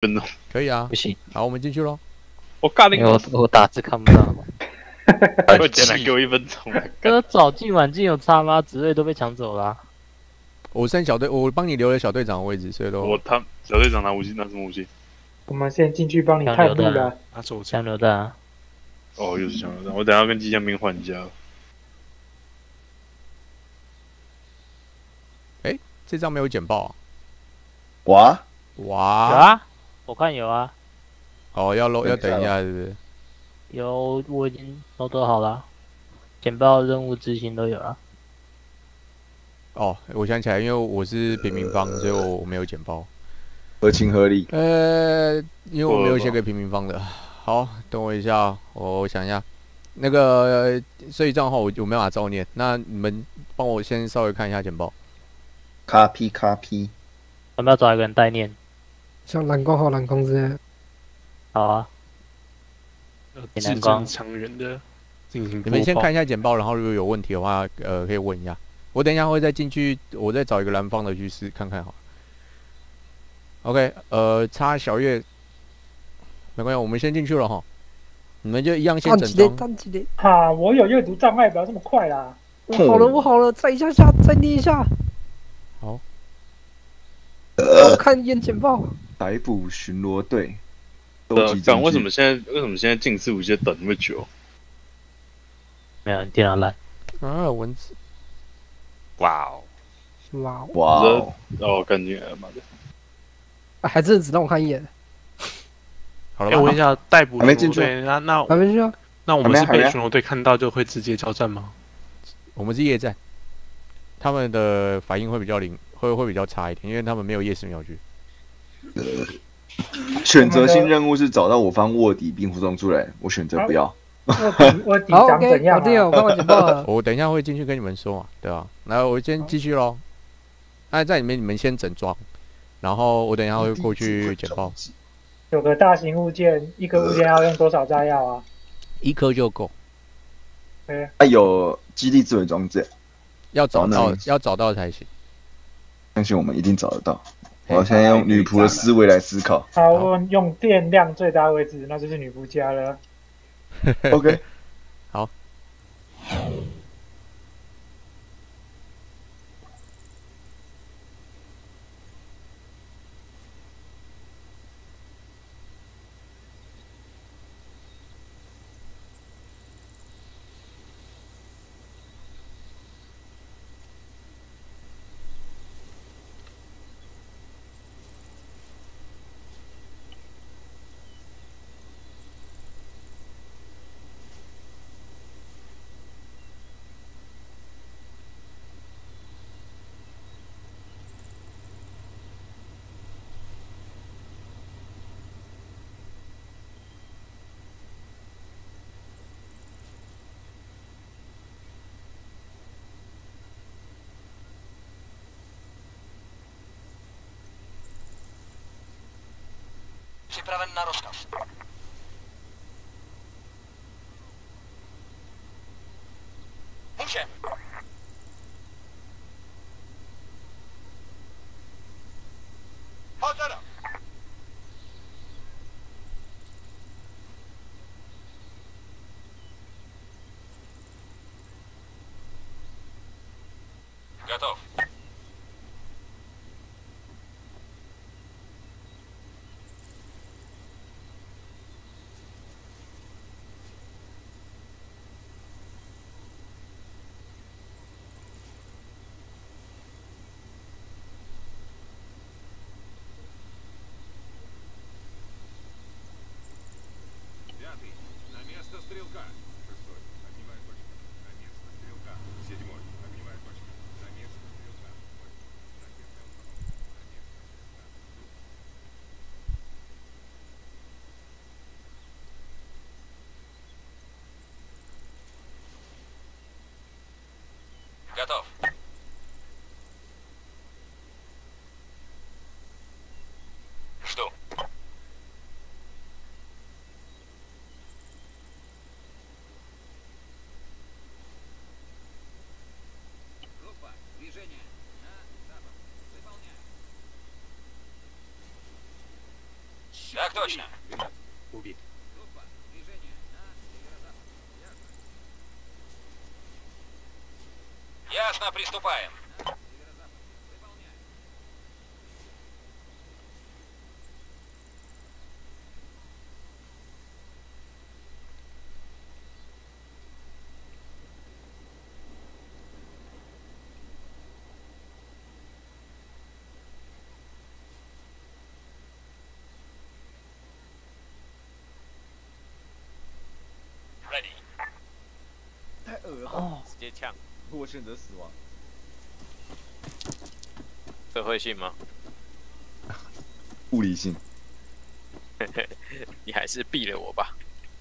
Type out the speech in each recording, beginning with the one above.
分钟？ 可以啊不。行， 好，我们进去喽。 我尬你因为我打字看不到。 我简单给我1分钟啊！ 哥早进晚进有差吗？职位都被抢走了啊。 我升小队，我帮你留了小队长的位置，所以都他小队长拿武器，拿什么武器？ 我们先进去帮你枪探路了榴弹啊。， 拿手枪枪榴弹啊。 哦，又是枪榴弹，我等一下跟机枪兵换一下。 这张没有简报啊。 哇， 有哇， 啊，我看有啊， 哦，要等一下，是不是？ 有，我已经都好了，简报、任务执行都有了。 哦，我想起来，因为我是平民方，所以我没有简报。 合情合理。 因为我没有写给平民方的。好，等我一下，我想一下。那个，所以账号我没办法照念，那你们帮我先稍微看一下简报。 copy， 要不要找一个人代念？ 像蓝光号、蓝光之类的。 好啊， 字正腔圆的进行播报。 你们先看一下简报，然后如果有问题的话，可以问一下。我等一下会再进去，我再找一个蓝方的去试看看好了。OK，插小月，没关系，我们先进去了哈。你们就一样先整装。 单几的。 哈，我有阅读障碍，不要这么快啦。 我好了，再一下，再念一下。 好。 我看一眼简报。 逮捕巡逻队。 但为什么现在近视有些等那么久？ 没有，你电脑烂。 啊，文字。 哇哦！ 哇哇哦！ 哦，干净了，妈的！ 还真的只让我看一眼。 好了吧， 我问一下，逮捕还没进去队，那还没进去啊？ 那我们是被巡逻队看到就会直接交战吗？ 我们是夜战，他们的反应会比较会比较差一点，因为他们没有夜视瞄具。 选择性任务是找到我方卧底并服装出来，我选择不要。 卧底长怎样搞定了，我看完简报了。 我等一下会进去跟你们说嘛，对吧？来，我先继续喽。那在里面你们先整装，然后我等一下会过去简报。 有个大型物件，一个物件要用多少炸药啊 ？1颗就够。 有基地自毁装置， 要找到才行。 相信我们一定找得到。我要先用女仆的思维来思考。 好，我用电量最大位置，那就是女仆家了。 OK， 好。 Připraven na rozkaz. Můžem. Hotovo. Готов. Стрелка. 6-й. Огневая точка. На место стрелка. 7-й. Огневая точка. На место стрелка. 8-й. Ракетная установка. На место стрелка. Готов. Жду. Так точно. Убит. Ясно, приступаем. Ready. 太恶了吧！ 哦， 直接呛， 我选择死亡。 社会性吗？ 物理性。 你还是毙了我吧。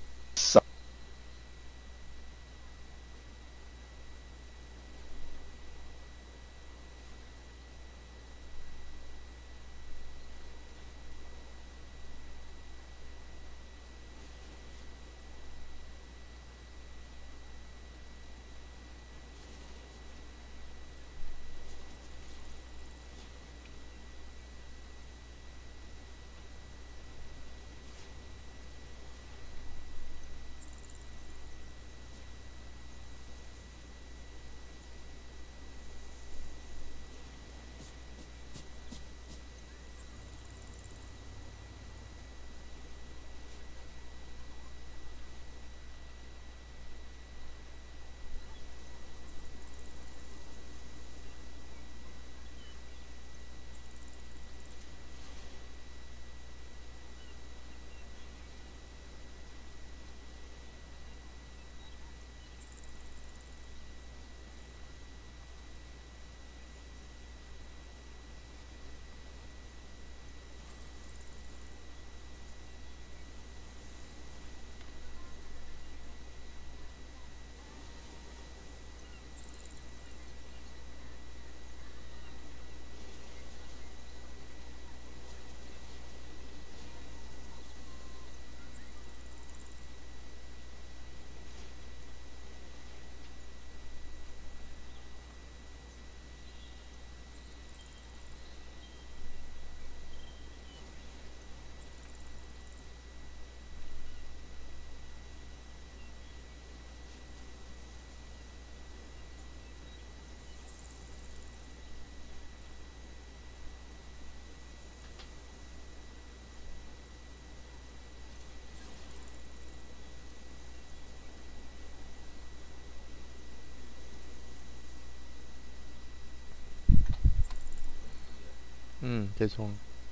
接冲。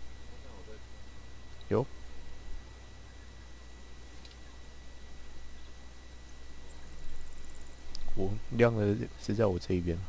有。我亮的是在我这一边。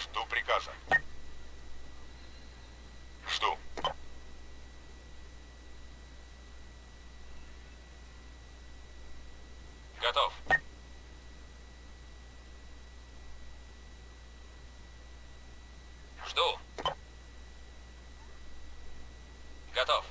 Жду приказа. Жду. Готов. Жду. Готов.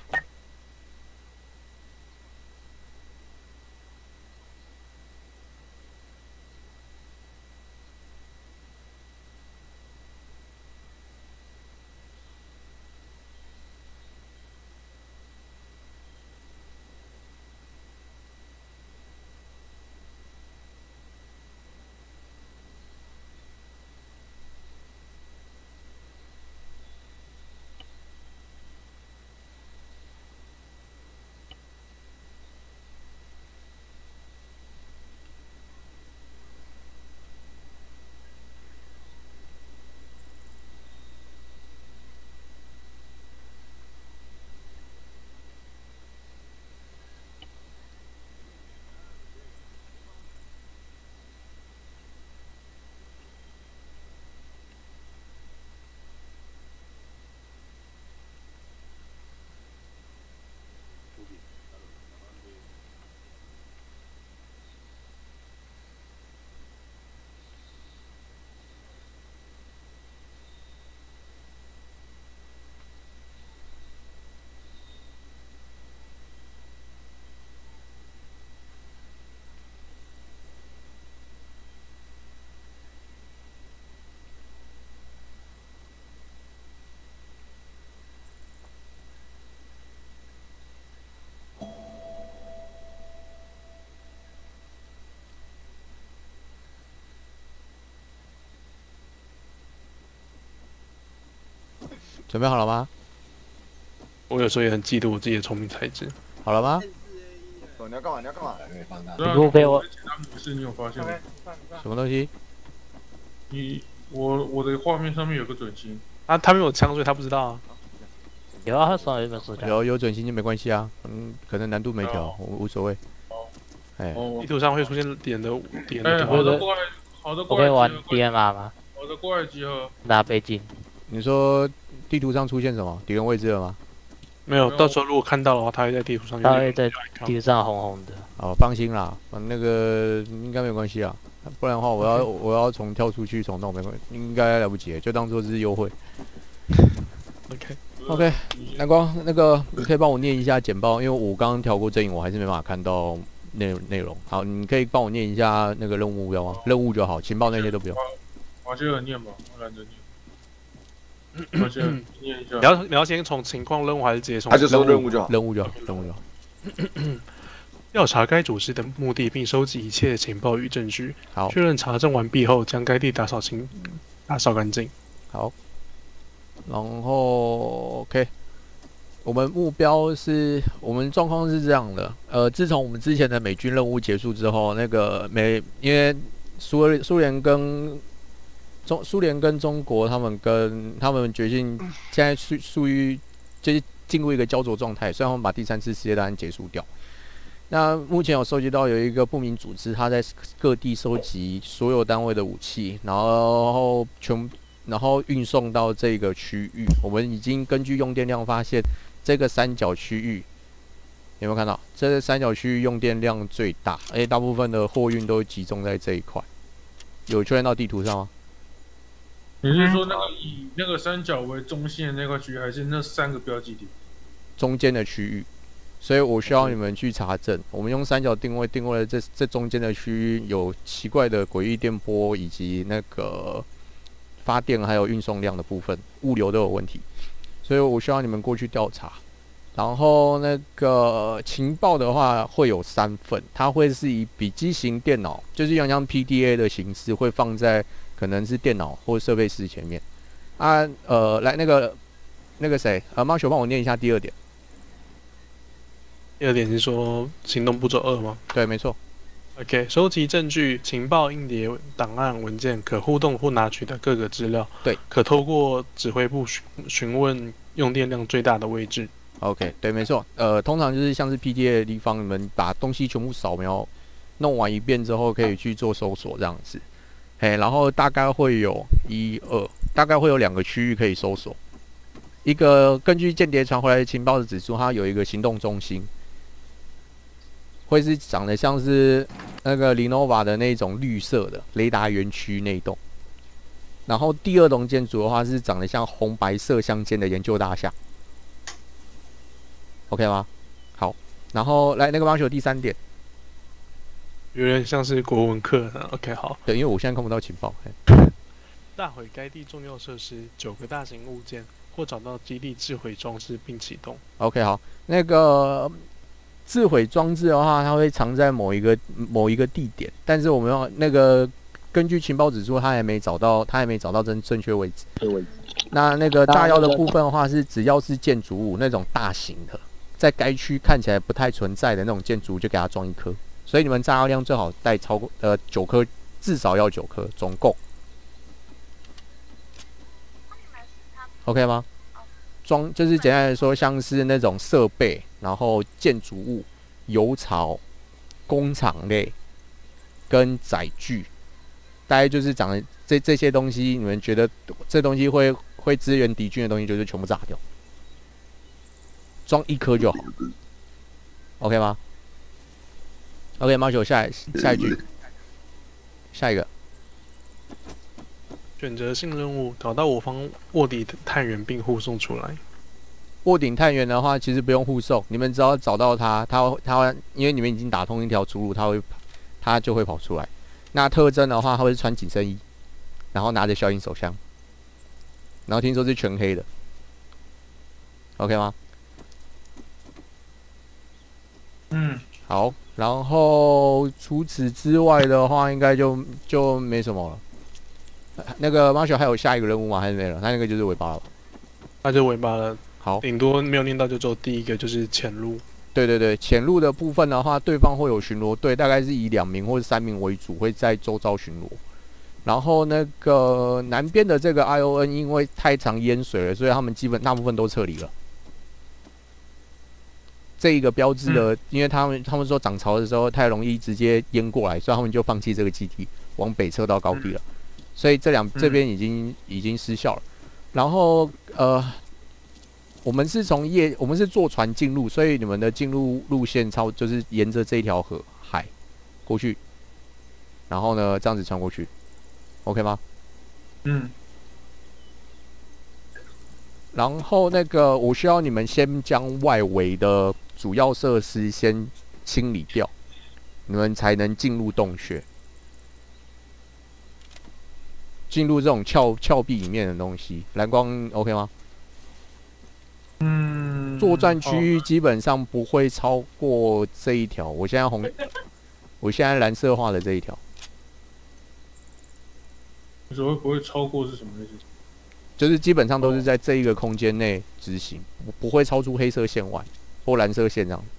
准备好了吗？ 我有时候也很嫉妒我自己的聪明才智。 好了吗？ 你要干嘛？你要干嘛？ 你不被我不是你有发现吗？ 什么东西？ 我的画面上面有个准星啊，他没有枪，所以他不知道啊。 有啊，他手上有一本手枪。 有准星就没关系啊，可能难度没调，无所谓。哎， 地图上会出现点的。 好的过来，好的我可以玩 DMR 吗？ 好的过来集合。 拿背景。 你说地图上出现什么敌人位置了吗？ 没有，到时候如果看到的话，它会在地图上。 它会在地图上红红的。 哦，放心啦，那个应该没有关系啊，不然的话我要重跳出去重弄没关系，应该来不及，就当做是优惠。OK， 南光，那个你可以帮我念一下简报，因为我刚刚调过阵营，我还是没办法看到内容。好，你可以帮我念一下那个任务目标吗？任务就好，情报那些都不用。 我这个念吧，我懒得念。我先念一下。 你要先从情况任务还是直接从？ 他就说任务就好。 任务就好。 调查该组织的目的，并收集一切情报与证据。 好， 确认查证完毕后，将该地打扫干净。 好，然后 OK， 我们目标是我们状况是这样的。自从我们之前的美军任务结束之后，那个因为苏联跟中国他们决定现在属于就是进入一个焦灼状态，虽然他们把第3次世界大战结束掉。那目前有收集到有一个不明组织，他在各地收集所有单位的武器，然后运送到这个区域。我们已经根据用电量发现，这个三角区域有没有看到？这个三角区域用电量最大，而且大部分的货运都集中在这一块。有确认到地图上吗？ 你是说以那个三角为中心的那块区域，还是那3个标记点？ 中间的区域。所以我需要你们去查证，我们用三角定位了这中间的区域有奇怪的诡异电波，以及那个发电还有运送量的部分，物流都有问题，所以我需要你们过去调查。然后那个情报的话会有3份，它会是以笔记型电脑，就是像PDA 的形式，会放在可能是电脑或设备室前面。来那个谁马修帮我念一下第2点。 第2点是说行动步骤2吗？ 对，没错。 OK， 收集证据、情报、硬碟、档案、文件、可互动或拿取的各个资料。 对， 可透过指挥部询问用电量最大的位置。 OK， 对，没错。通常就是像是 PDA 的地方，你们把东西全部扫描弄完一遍之后，可以去做搜索这样子。然后大概会有1、2、 大概会有2个区域可以搜索。一个根据间谍传回来的情报的指出，它有一个行动中心，会是长得像是那个 Lenovo 的那种绿色的雷达园区那一栋。然后第2栋建筑的话是长得像红白色相间的研究大厦。OK 吗？好，然后来那个Marshall第3点。 有点像是国文课。OK， 好。 对，因为我现在看不到情报。 大毁该地重要设施，9个大型物件，或找到基地自毁装置并启动。 OK， 好，那个自毁装置的话，它会藏在某一个地点，但是我们要那个根据情报指出，它还没找到正确位置。那个炸药的部分的话，是只要是建筑物那种大型的，在该区看起来不太存在的那种建筑，就给它装1颗。所以你们炸药量最好带超过9颗，至少要9颗，总共。OK 吗？就是简单来说，像是那种设备，然后建筑物、油槽、工厂类跟载具，大概就是长得这些东西，你们觉得这东西会支援敌军的东西，就是全部炸掉，装1颗就好。OK 吗 ？OK，Marshall， 下一句，下一个。 选择性任务，找到我方卧底探员并护送出来。 卧底探员的话，其实不用护送，你们只要找到他，因为你们已经打通一条出路，他就会跑出来。那特征的话，他会穿紧身衣，然后拿着小型手枪，然后听说是全黑的。OK 吗？好，然后除此之外的话，应该就没什么了。那个 Marshall 还有下一个任务吗？还是没了？他那个就是尾巴了。 那就尾巴了。 好， 顶多没有念到就只有第一个就是潜入。 对，潜入的部分的话，对方会有巡逻队，大概是以2名或者3名为主，会在周遭巡逻。然后那个南边的这个 ION 因为太常淹水了，所以他们大部分都撤离了。这一个标志的，因为他们说涨潮的时候太容易直接淹过来，所以他们就放弃这个基地，往北撤到高地了。所以这边已经失效了。然后我们是坐船进入，所以你们的进入路线就是沿着这一条海过去，然后呢这样子穿过去 ，OK 吗？然后那个我需要你们先将外围的主要设施先清理掉，你们才能进入洞穴。进入这种峭壁里面的东西，蓝光 OK 吗？作战区域基本上不会超过这一条。我现在蓝色画的这一条。 你说不会超过是什么意思？ 就是基本上都是在这一个空间内执行，不会超出黑色线外或蓝色线这样。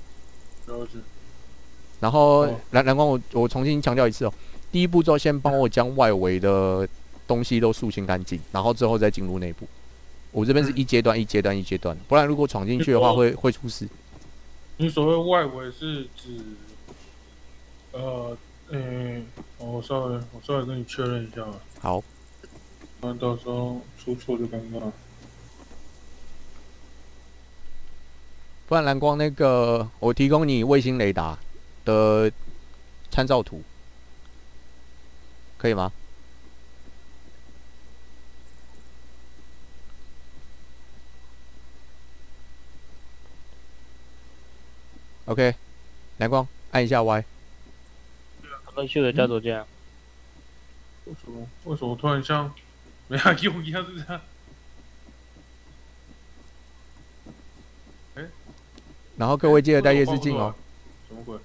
然后蓝光我重新强调一次哦。第一步骤先帮我将外围的东西都肃清干净，然后之后再进入内部。我这边是一阶段，不然如果闯进去的话会出事。 你所谓外围是指，我稍微跟你确认一下。 好。 不然到时候出错就尴尬。 不然蓝光那个，我提供你卫星雷达的参照图。可以吗 ？OK， 蓝光按一下 Y。 他们去了加左键。 为什么突然像没啥用一样是这样？ 然后各位记得带夜视镜哦。 什么鬼？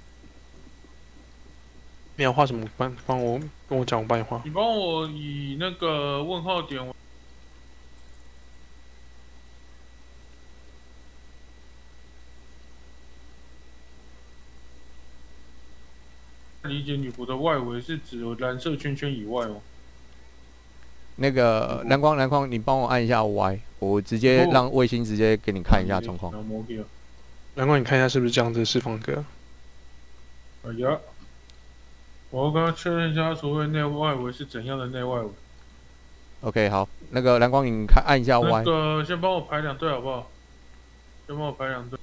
你要画什么？帮我跟我讲，我帮你画。 你帮我以那个问号点。理解女仆的外围是指蓝色圈圈以外哦。 那个蓝光，你帮我按一下 Y， 我直接让卫星直接给你看一下状况。 蓝光，你看一下是不是这样子释放格？ 哎呀。我要跟他确认一下，所谓内外围是怎样的内外围？ OK， 好，那个蓝光影按一下 Y。 那个先帮我排2队好不好？先帮我排2队。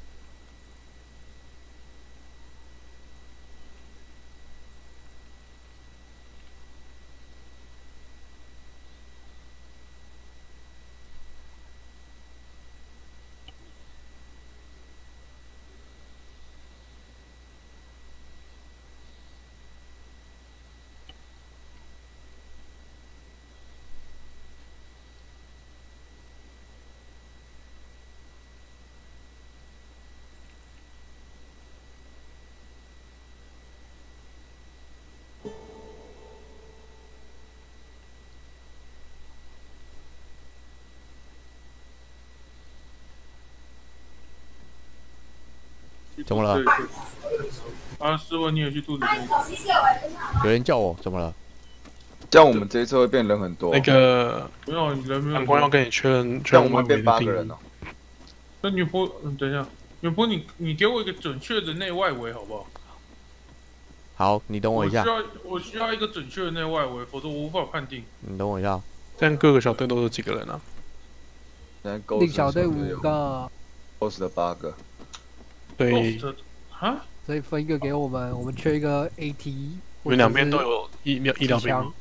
怎么了？ 啊，斯文，你也去肚子那个。 有人叫我，怎么了？ 这样我们这一次会变人很多。 那个没有人没有。 蓝光要跟你确认这样我们变8个人哦。 那女仆，等一下，女仆你给我一个准确的内外围好不好？ 好，你等我一下。 我需要一个准确的内外围，否则我无法判定。 你等我一下。 这样各个小队都是几个人啊？ 另小队5个 ，Ghost 的8个。 对。 啊？ 所以分一个给我们，我们缺一个 AT。 你们两边都有医疗兵吗？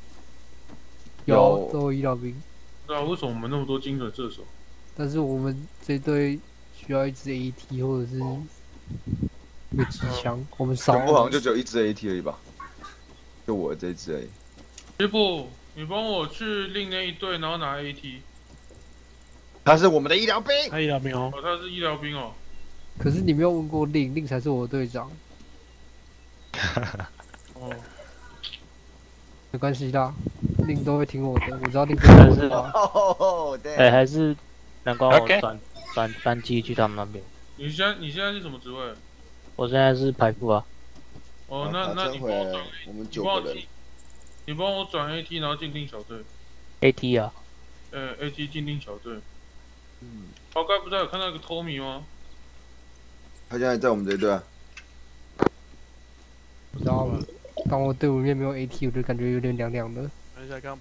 有，都有医疗兵。 对啊，为什么我们那么多精准射手？ 但是我们这队需要一支 AT 或者是一个机枪，我们少。 全部好像就只有一支 AT 而已吧？就我这一支而已。 师傅，你帮我去另那一队，然后拿 AT。 他是我们的医疗兵。 他医疗兵哦。 哦，他是医疗兵哦。 可是你没有问过令才是我的队长。 哦， 没关系啦，令都会听我的，我知道令真的是。哎，还是蓝光我转班机去他们那边。 你现在是什么职位？ 我现在是排副啊。 哦，那你帮我转， 我们9个人。 你帮我转 AT， 然后进定小队。 AT 啊 ？AT 进定小队。豪盖不是有看到一个 Tommy 吗？ 他现在在我们这一队啊。 不知道，当我队伍里面没有 AT， 我就感觉有点凉凉的。 等一下，刚。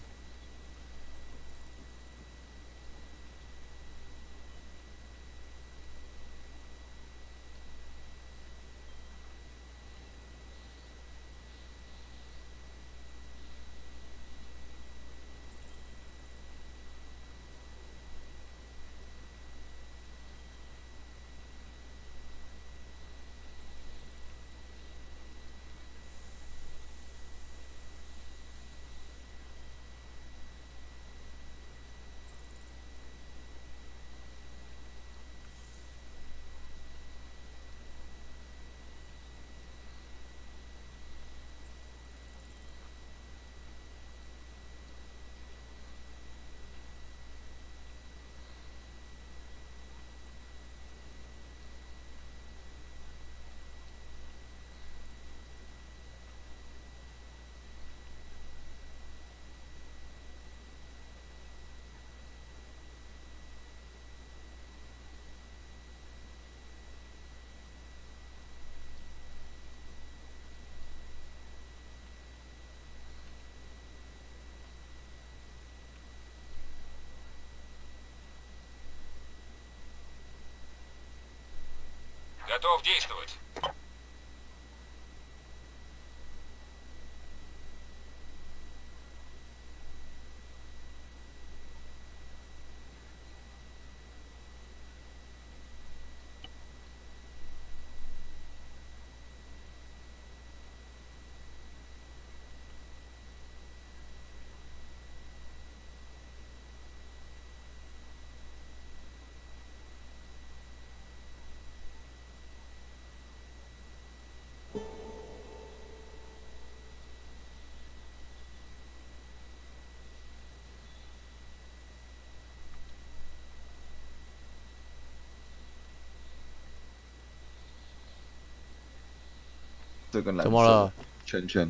Готов действовать. 这个蓝色怎么了？ 圈圈。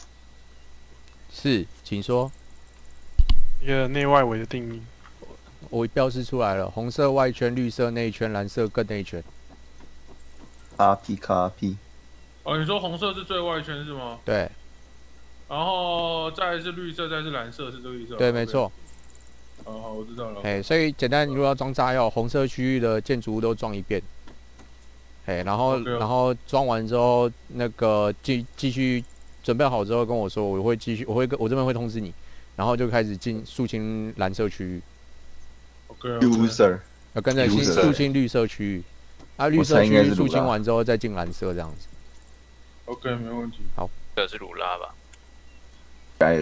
是，请说。 一个内外围的定义。 我标示出来了，红色外圈，绿色内圈，蓝色更内圈。 RP。 哦，你说红色是最外圈是吗？ 对。 然后再来是绿色，再是蓝色，是这个意思吗？ 对，没错。 好，我知道了。 哎，所以简单，你如果要装炸药，红色区域的建筑物都装一遍。哎，然后装完之后，那个继续准备好之后跟我说，我会继续，我这边会通知你，然后就开始肃清蓝色区域。 User 要跟着肃清绿色区域，啊，绿色区域肃清完之后再进蓝色这样子。 OK， 没问题。 好， 这是鲁拉吧？ 该。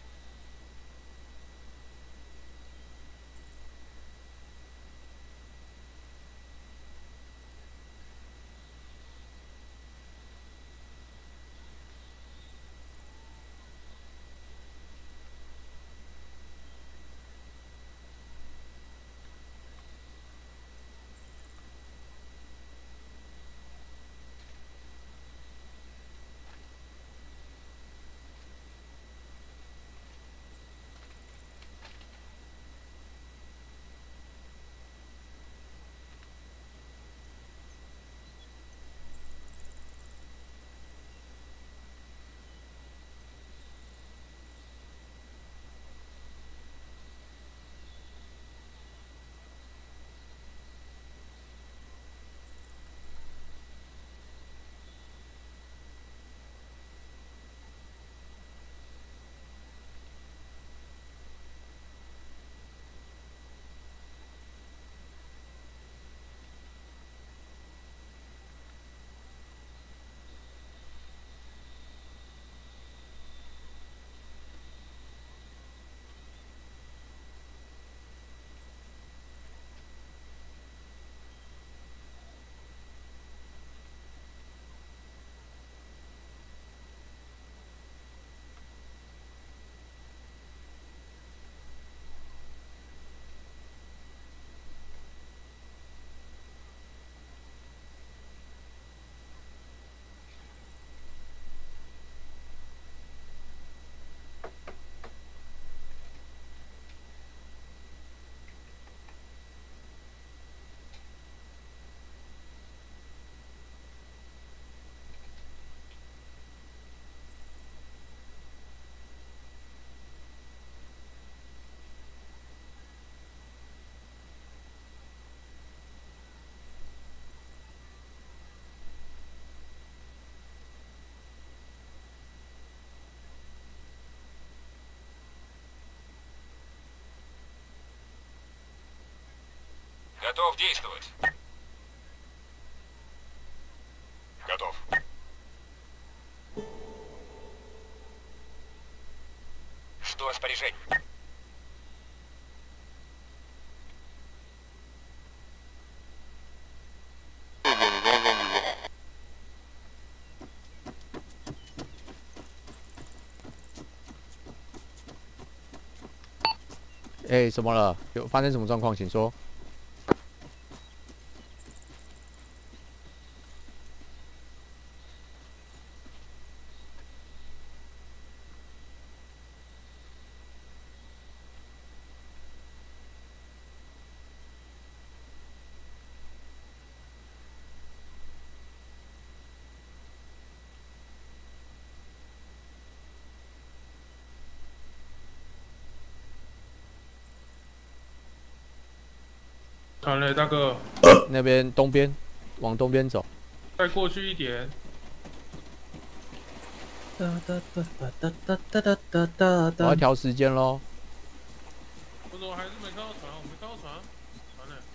Готов действовать. Готов. Жду распоряжений. 哎，怎么了？有发生什么状况？请说。 传了，大哥。 那边东边，往东边走。 再过去一点。 我要调时间喽。 我怎么还是没看到船？我没看到船，船呢？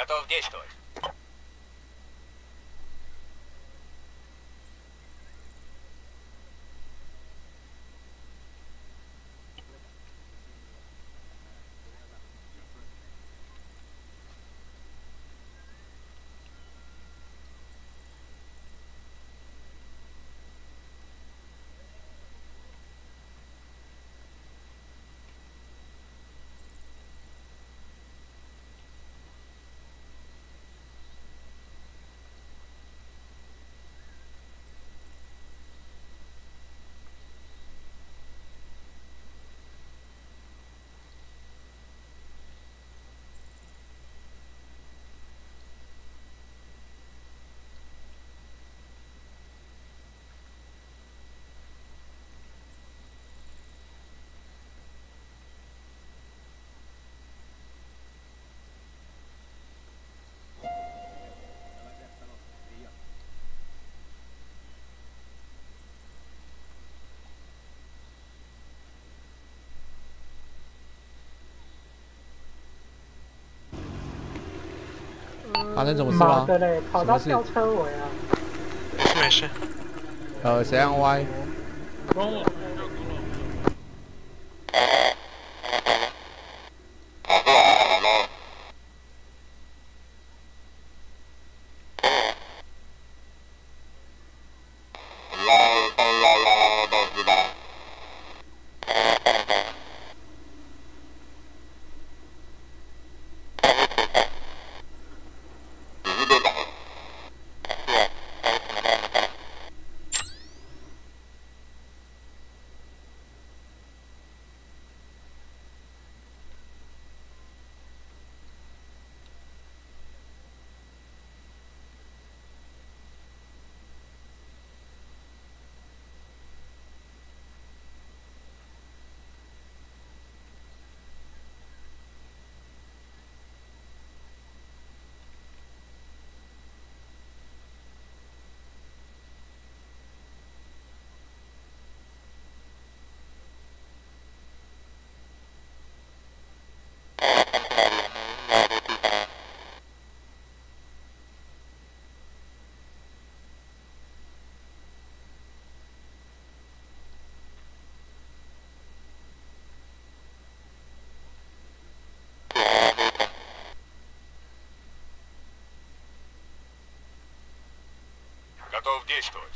Готов действовать. 发生什么事吗？ 妈的嘞，跑到什么事？ 吊车尾啊！ 没事。 谁按 Y？ 帮我。 Готов действовать.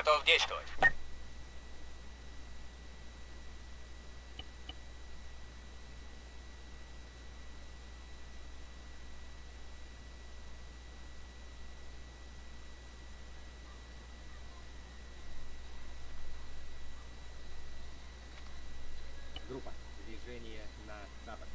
Готов действовать. Группа. Движение на запад.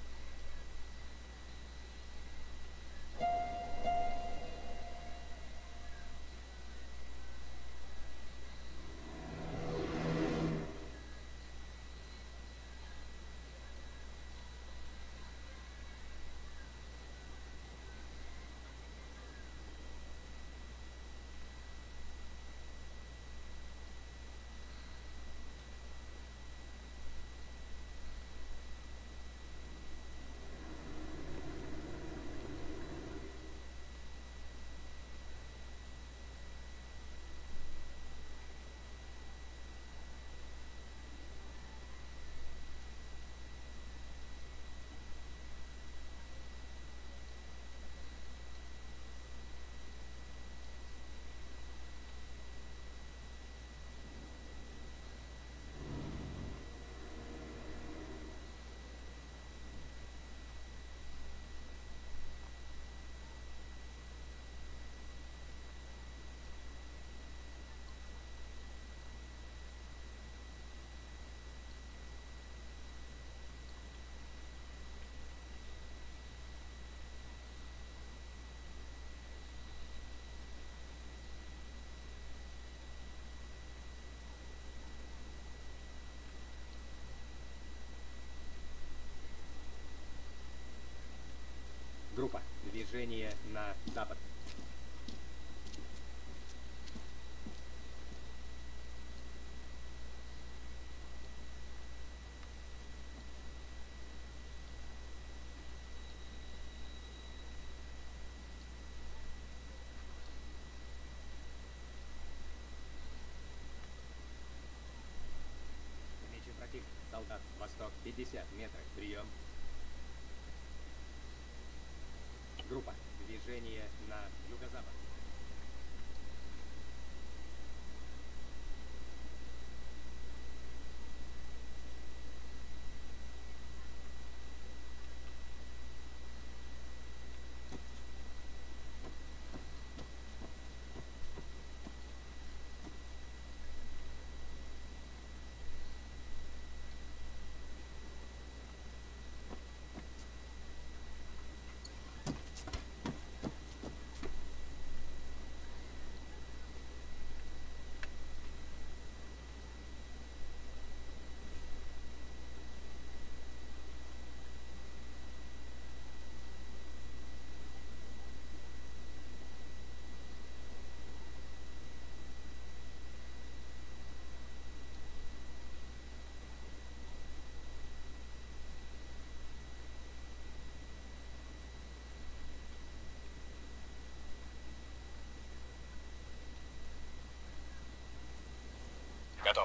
Группа. Движение на запад. Замечен противник. Солдат. Восток. 50 метров. Прием. Группа. Движение на юго-запад. Готов.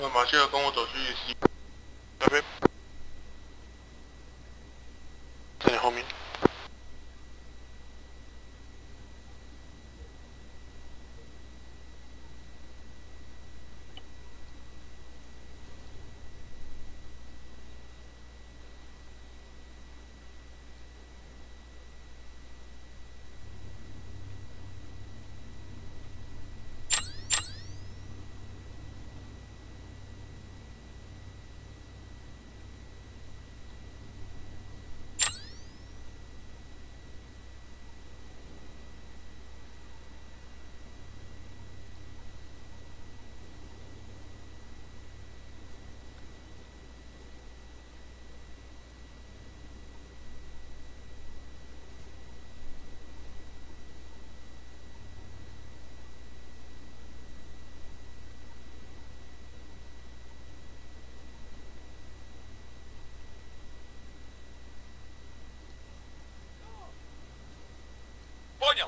那马歇尔跟我走去 C， 那边，在你后面。 Понял.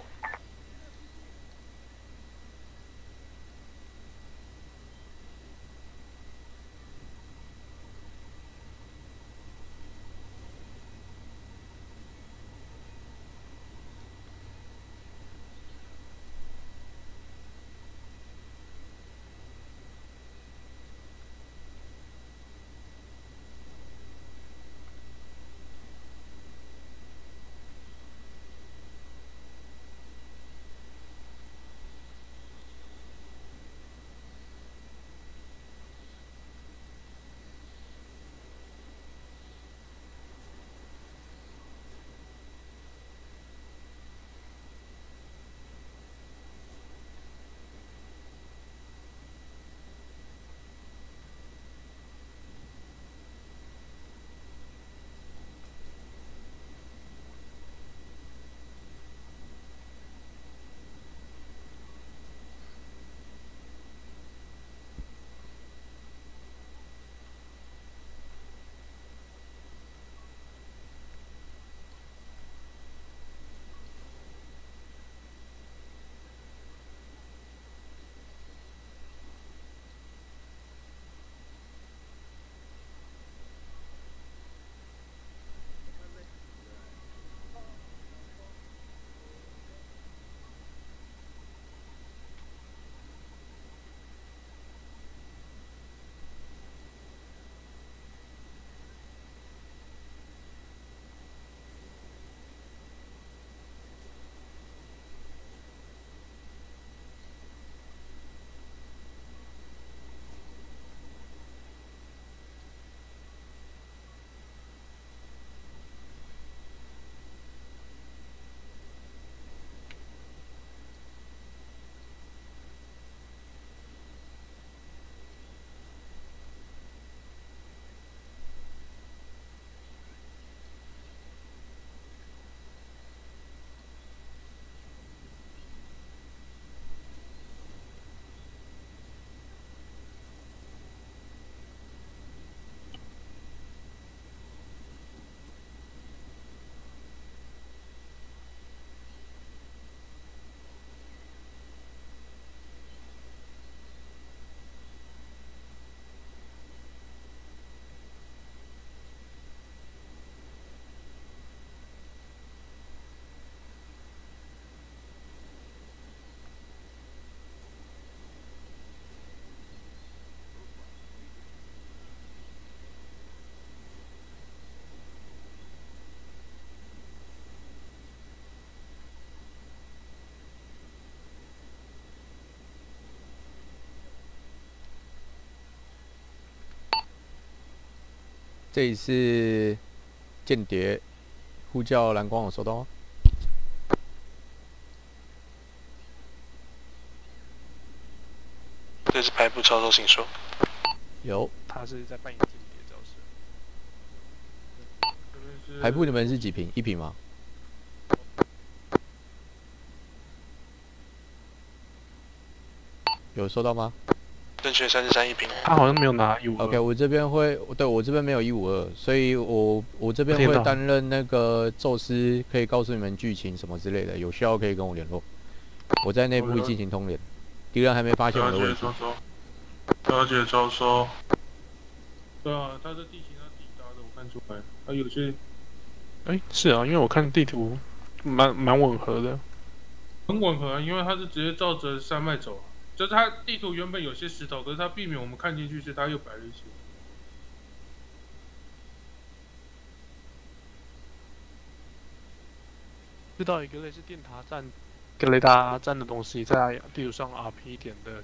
这里是间谍呼叫蓝光，有收到吗？ 这是排部操作，请说。 有。 他是在扮演间谍角色。 排部你们是几瓶？1瓶吗？有收到吗？ 正确33一瓶。 他好像没有拿152。 OK， 我这边会，对我这边没有152，所以我这边会担任那个宙斯，可以告诉你们剧情什么之类的，有需要可以跟我联络。我在内部进行通联，敌人还没发现我的问题。 了解招收。对啊，它的地形它自己搭的，我看出来。它有些， 是啊，因为我看地图蛮吻合的。 很吻合啊，因为它是直接照着山脉走啊。就是它地图原本有些石头，可是它避免我们看进去，是它又摆了一些。 知道一个类似电塔站、跟雷达站的东西，在地图上 RP 点的。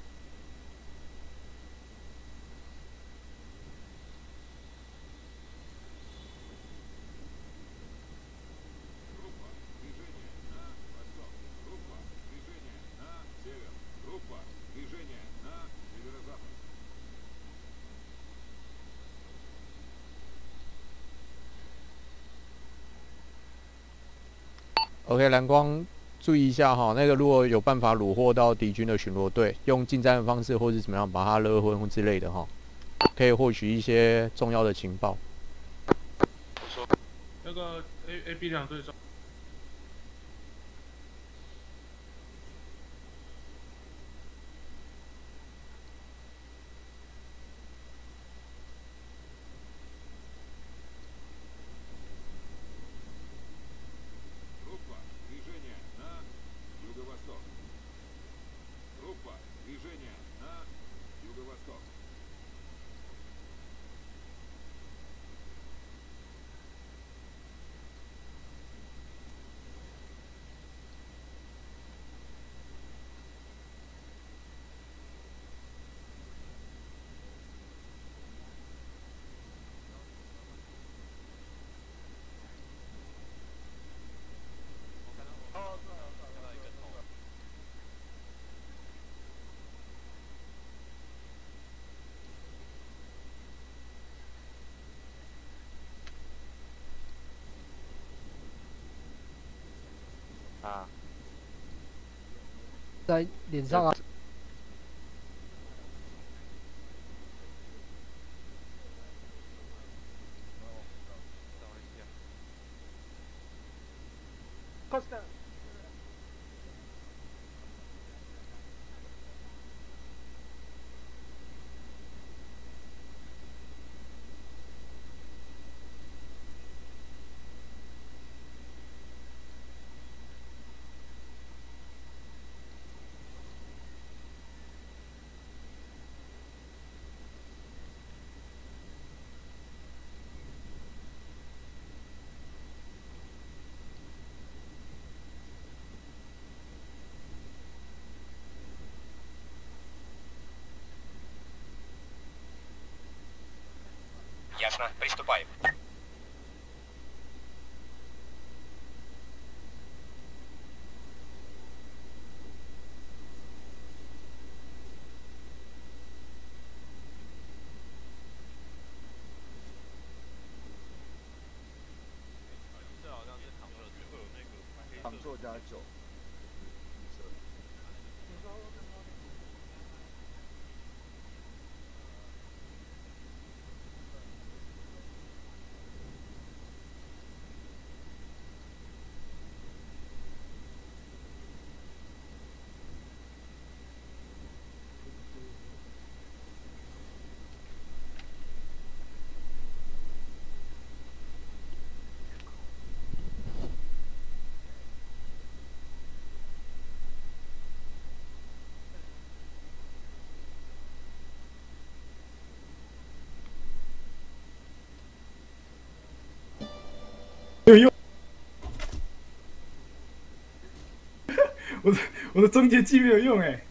OK， 蓝光注意一下哈，那个如果有办法虏获到敌军的巡逻队，用近战的方式或是怎么样把他勒昏之类的哈，可以获取一些重要的情报。 那个 A、B 两队上。 啊， 在脸上啊。 Costa。 Ясно. Приступаем. 糖座加酒。 没有用，我的终结技没有用哎，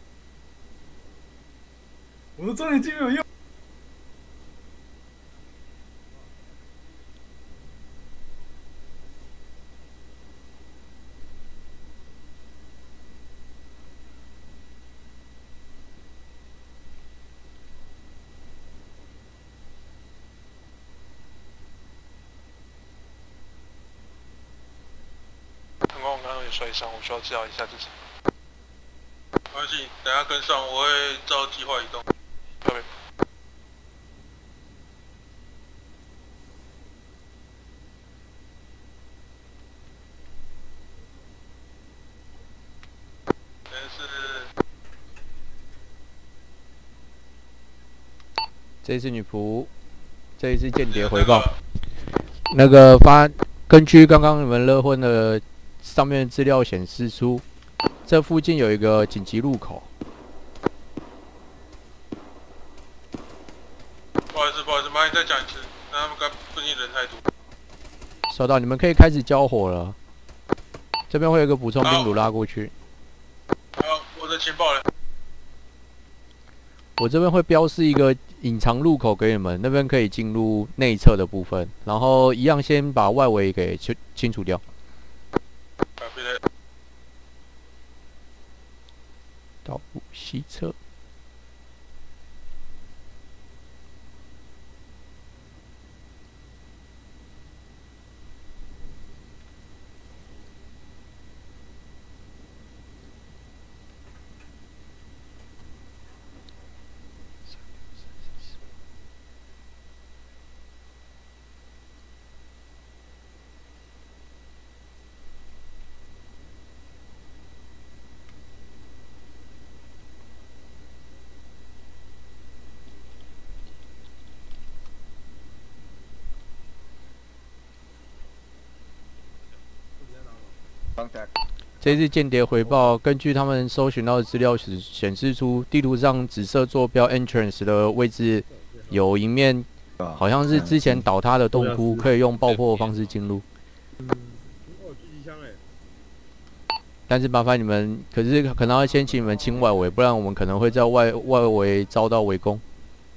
我的终结技没有用。 刚刚我刚刚也摔伤，我需要治疗一下自己。 没关系，等下跟上，我会照计划移动。 OK。 但是这一次女仆，这一次间谍回报。根据刚刚你们热婚的上面资料显示出，这附近有一个紧急路口。 不好意思，麻烦你再讲一次，那他们刚附近人太多。 收到，你们可以开始交火了。这边会有一个补充兵鲁拉过去。 好，我的情报了。 我这边会标示一个隐藏入口给你们，那边可以进入内侧的部分，然后一样先把外围给清除掉。道路西侧。这次间谍回报，根据他们搜寻到的资料显示出，地图上紫色坐标 entrance 的位置有一面，好像是之前倒塌的洞窟，可以用爆破的方式进入。但是麻烦你们，可能要先请你们清外围，不然我们可能会在外围遭到围攻。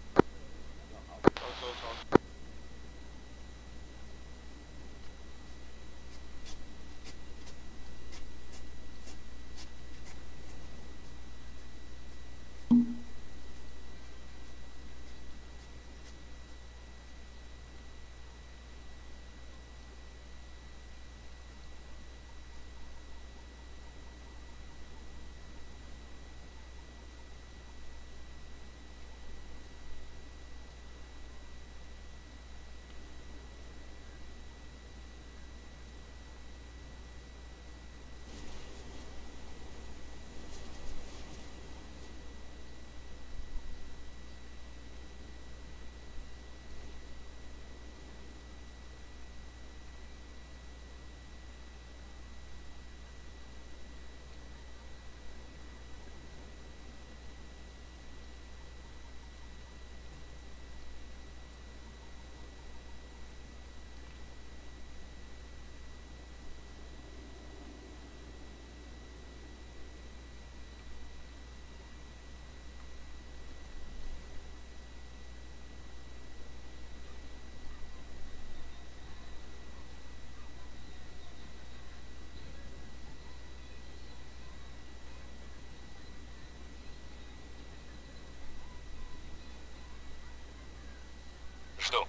Жду.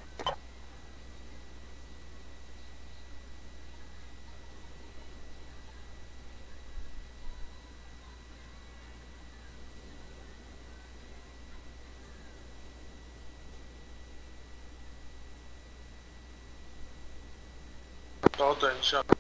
稍等一下。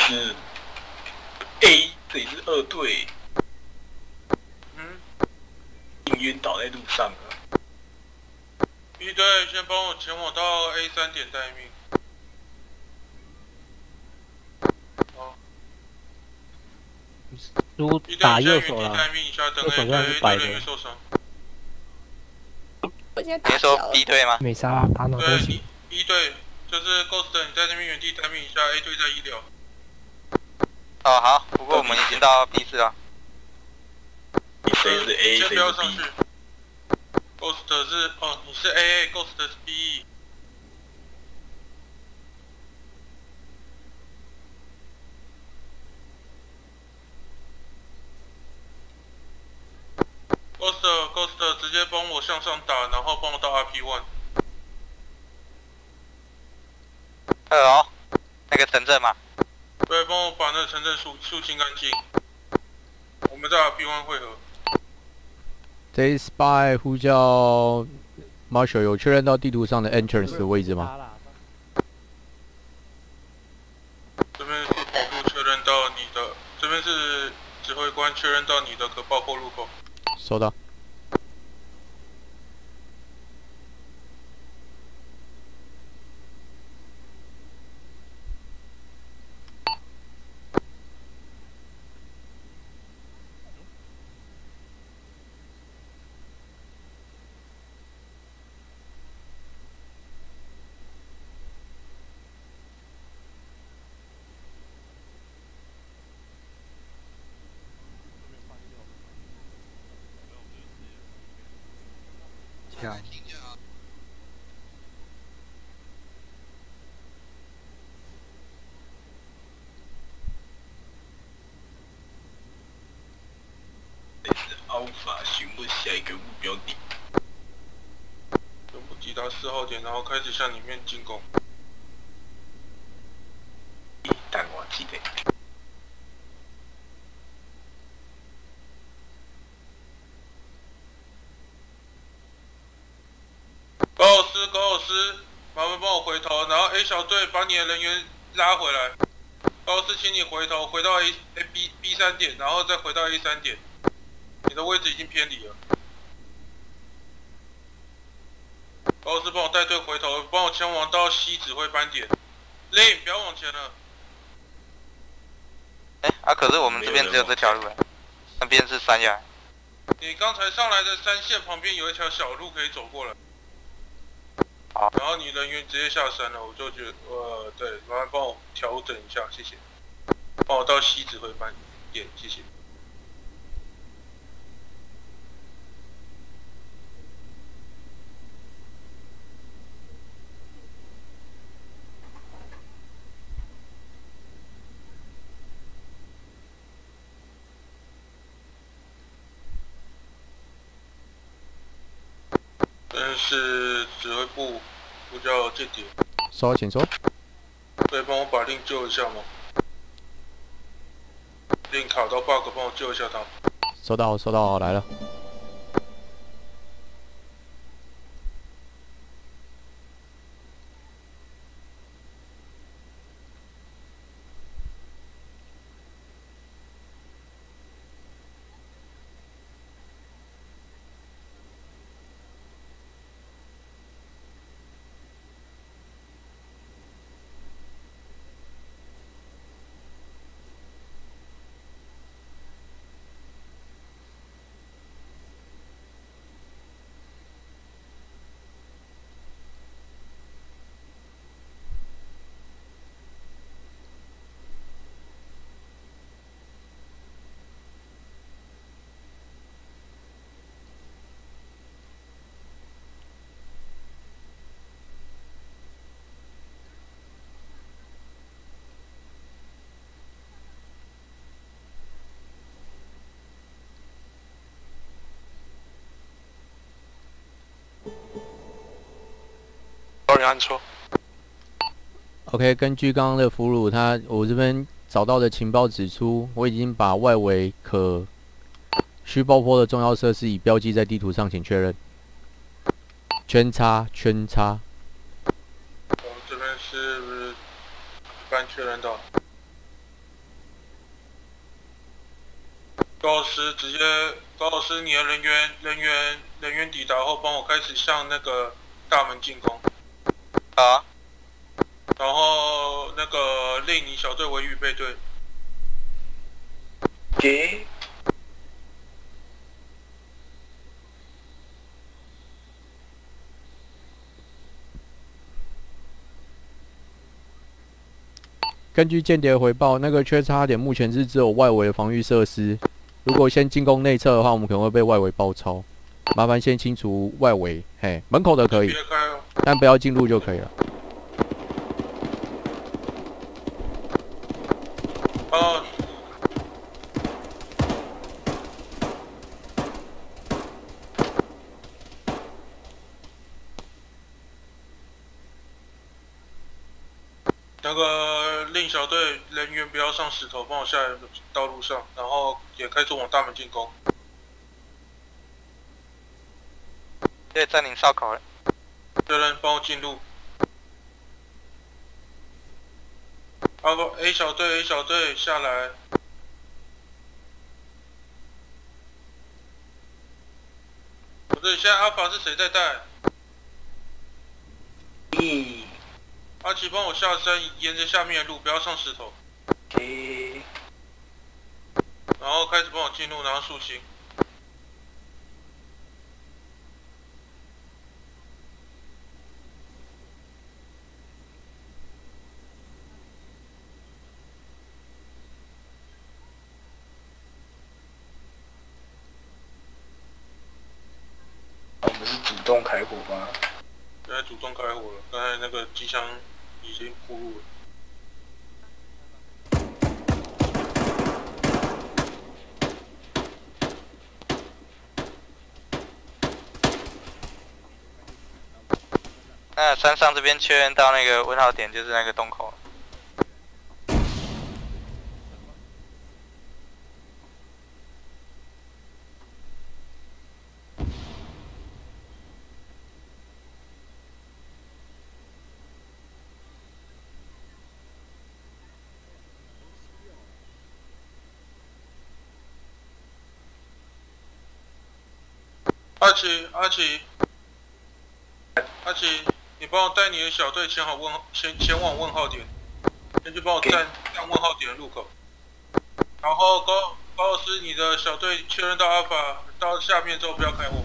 是 A， 这里是2队。晕倒在路上了。 1队先帮我前往到 A3点待命。好。 如果打右手了，右手上是白的。 你说 B 队吗？ 没杀，打哪都行。 B 队就是 Ghost， 你在那边原地待命一下 ，A 队在医疗。 哦好，不过我们已经到 B4了。 谁是 A， 先不要上去。Ghost 是你是 AA，Ghost 是 B。Ghost 直接帮我向上打，然后帮我到 RP1。 那个城镇吗？ 对，帮我把那个城镇肃清干净。我们在 RP1 汇合。 这 spy 呼叫 Marshall 有确认到地图上的 entrance 的位置吗？ 这边是跑路确认到你的，这边是指挥官确认到你的可爆破入口。 收到。 Alpha 询问下一个目标点。 全部抵达4号点，然后开始向里面进攻。 弹瓦记得。 高老师，麻烦帮我回头，然后 A 小队把你的人员拉回来。高老师，请你回头，回到 B3点，然后再回到 A3点。你的位置已经偏离了。高老师，帮我带队回头，帮我前往到西指挥班点。Lin， 不要往前了。 可是我们这边只有这条路，那边是山崖。 你刚才上来的山线旁边有一条小路可以走过来。 好。 然后你人员直接下山了，我就觉得，对，麻烦帮我调整一下，谢谢。帮我到西指挥班点，谢谢。是指挥部呼叫间谍。 说，请说。 可以帮我把令救一下吗？令卡到 bug， 帮我救一下他。 收到，收到，来了。 按错。 OK， 根据刚刚的俘虏，我这边找到的情报指出，我已经把外围可需爆破的重要设施已标记在地图上，请确认。圈叉，圈叉。 这边是班确认到。 高老师直接，高老师，你的人员抵达后，帮我开始向那个大门进攻。 好。 然后那个令你小队为预备队。 给。 根据间谍回报，那个缺差点目前是只有外围的防御设施。如果先进攻内侧的话，我们可能会被外围包抄。麻烦先清除外围，嘿，门口的可以，但不要进入就可以了。 哦。那个令小队人员不要上石头，帮我下来道路上，然后也开始往大门进攻。 对，占领哨口了。 有人帮我进入。A 小队下来。不对，现在阿法是谁在带？阿奇帮我下山，沿着下面的路，不要上石头。然后开始帮我进入，然后竖心。 我们是主动开火吗？ 现在主动开火了，刚才那个机枪已经铺路了。 那山上这边确认到那个问号点，就是那个洞口。 阿奇，你帮我带你的小队前往问号点，先去帮我站问号点的入口。然后高老师，你的小队确认到阿法到下面之后不要开火。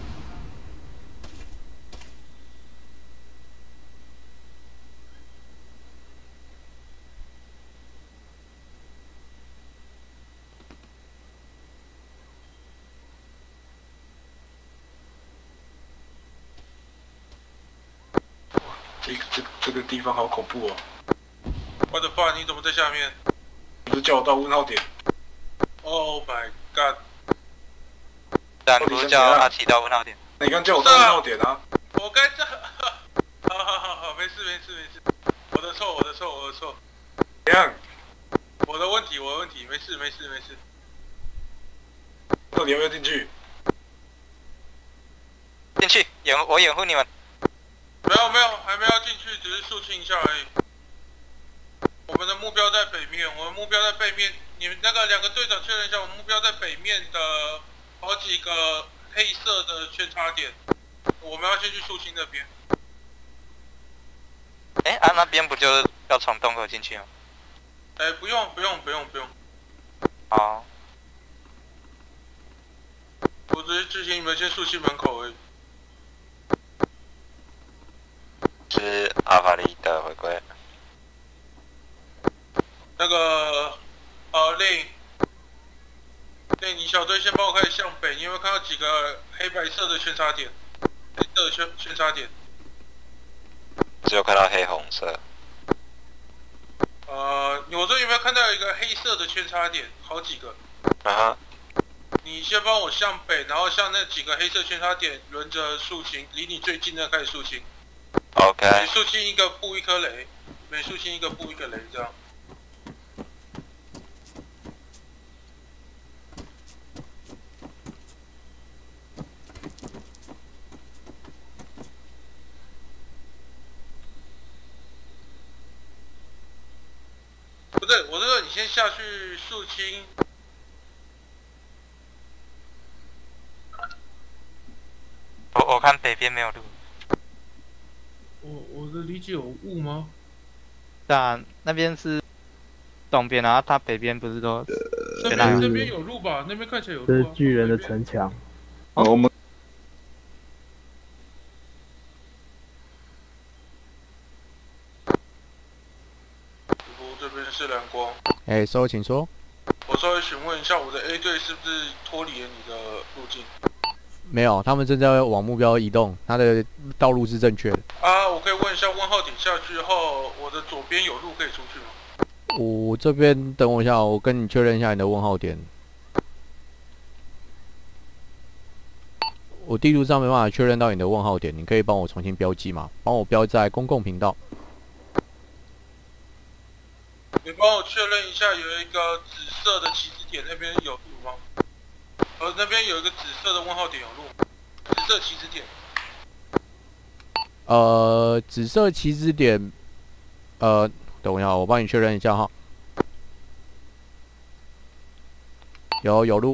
这个地方好恐怖哦！ 我的爸，你怎么在下面？ 你不是叫我到问号点 ？Oh my god！ 但不是叫阿奇到问号点。 那你刚叫我到问号点啊？ 我该这……好，没事，我的错。 怎样？ 我的问题，没事。 到底要不要进去？ 进去，我掩护你们。 没有，还没要进去，只是肃清一下而已。我们的目标在北面，你们那个2个队长确认一下，我们目标在北面的好几个黑色的圈叉点，我们要先去肃清那边。 那边不就是要从洞口进去吗？ 不用。 好。 我只是提醒你们先肃清门口而已。 是阿法利的回归。 那个，令你小队先帮我开始向北，你有没有看到几个黑白色的圈叉点？黑色的圈叉点。 只有看到黑红色。 我这有没有看到一个黑色的圈叉点？好几个。你先帮我向北，然后向那几个黑色圈叉点轮着竖清，离你最近的开始竖清。 OK。 每竖清一个布一颗雷，每竖清一个布一个雷，这样。不对，我这个你先下去肃清， 我看北边没有路。 我的理解有误吗？ 对啊，那边是东边啊，它北边不是都？ 那边有路吧？那边看起来有路、啊。 这是巨人的城墙。 我们这边是蓝光。 哎，收，请说。 我稍微询问一下，我的 A 队是不是脱离了你的路径？ 没有，他们正在往目标移动，他的道路是正确的。 啊，我可以问一下，问号点下去后，我的左边有路可以出去吗？ 我这边等我一下，我跟你确认一下你的问号点。我地图上没办法确认到你的问号点，你可以帮我重新标记吗？帮我标在公共频道。 你帮我确认一下，有一个紫色的起始点那边有路吗？那边有一个紫色的问号点有路吗？紫色起始点。 紫色起始点，等一下，我帮你确认一下哈。有路。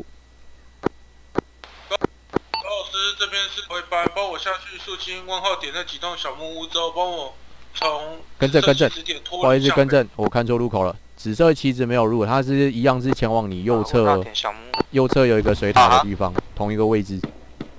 高老师这边是回班，帮我下去肃清问号点那几栋小木屋之后，帮我从更正，不好意思，更正，我看错路口了。紫色旗子没有路，它是一样是前往你右侧，右侧有一个水塔的地方，同一个位置。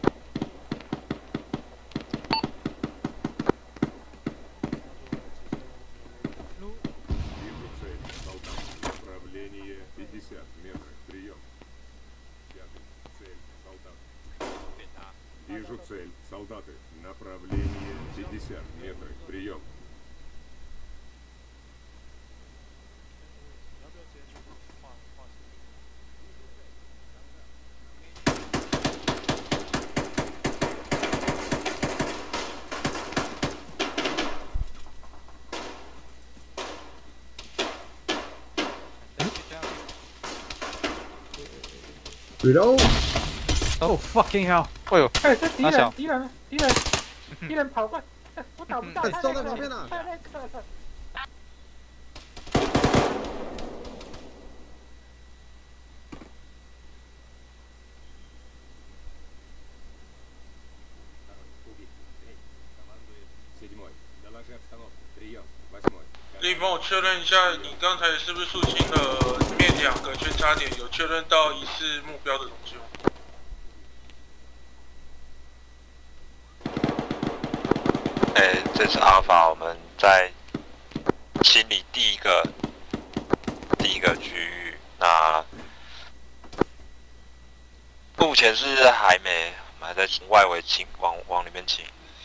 Вижу цель. Солдаты. Направление 50 метров. Прием. Reload. Oh fucking hell！ 哎呦， 哎，这敌人跑过来，我打不到，他撞在旁边了。 可以帮我确认一下，你刚才是不是肃清了面2个圈插点，有确认到疑似目标的东西吗？ 这是阿尔法，我们在清理第一个区域。那目前是还没，我们还在外围清，往里面清。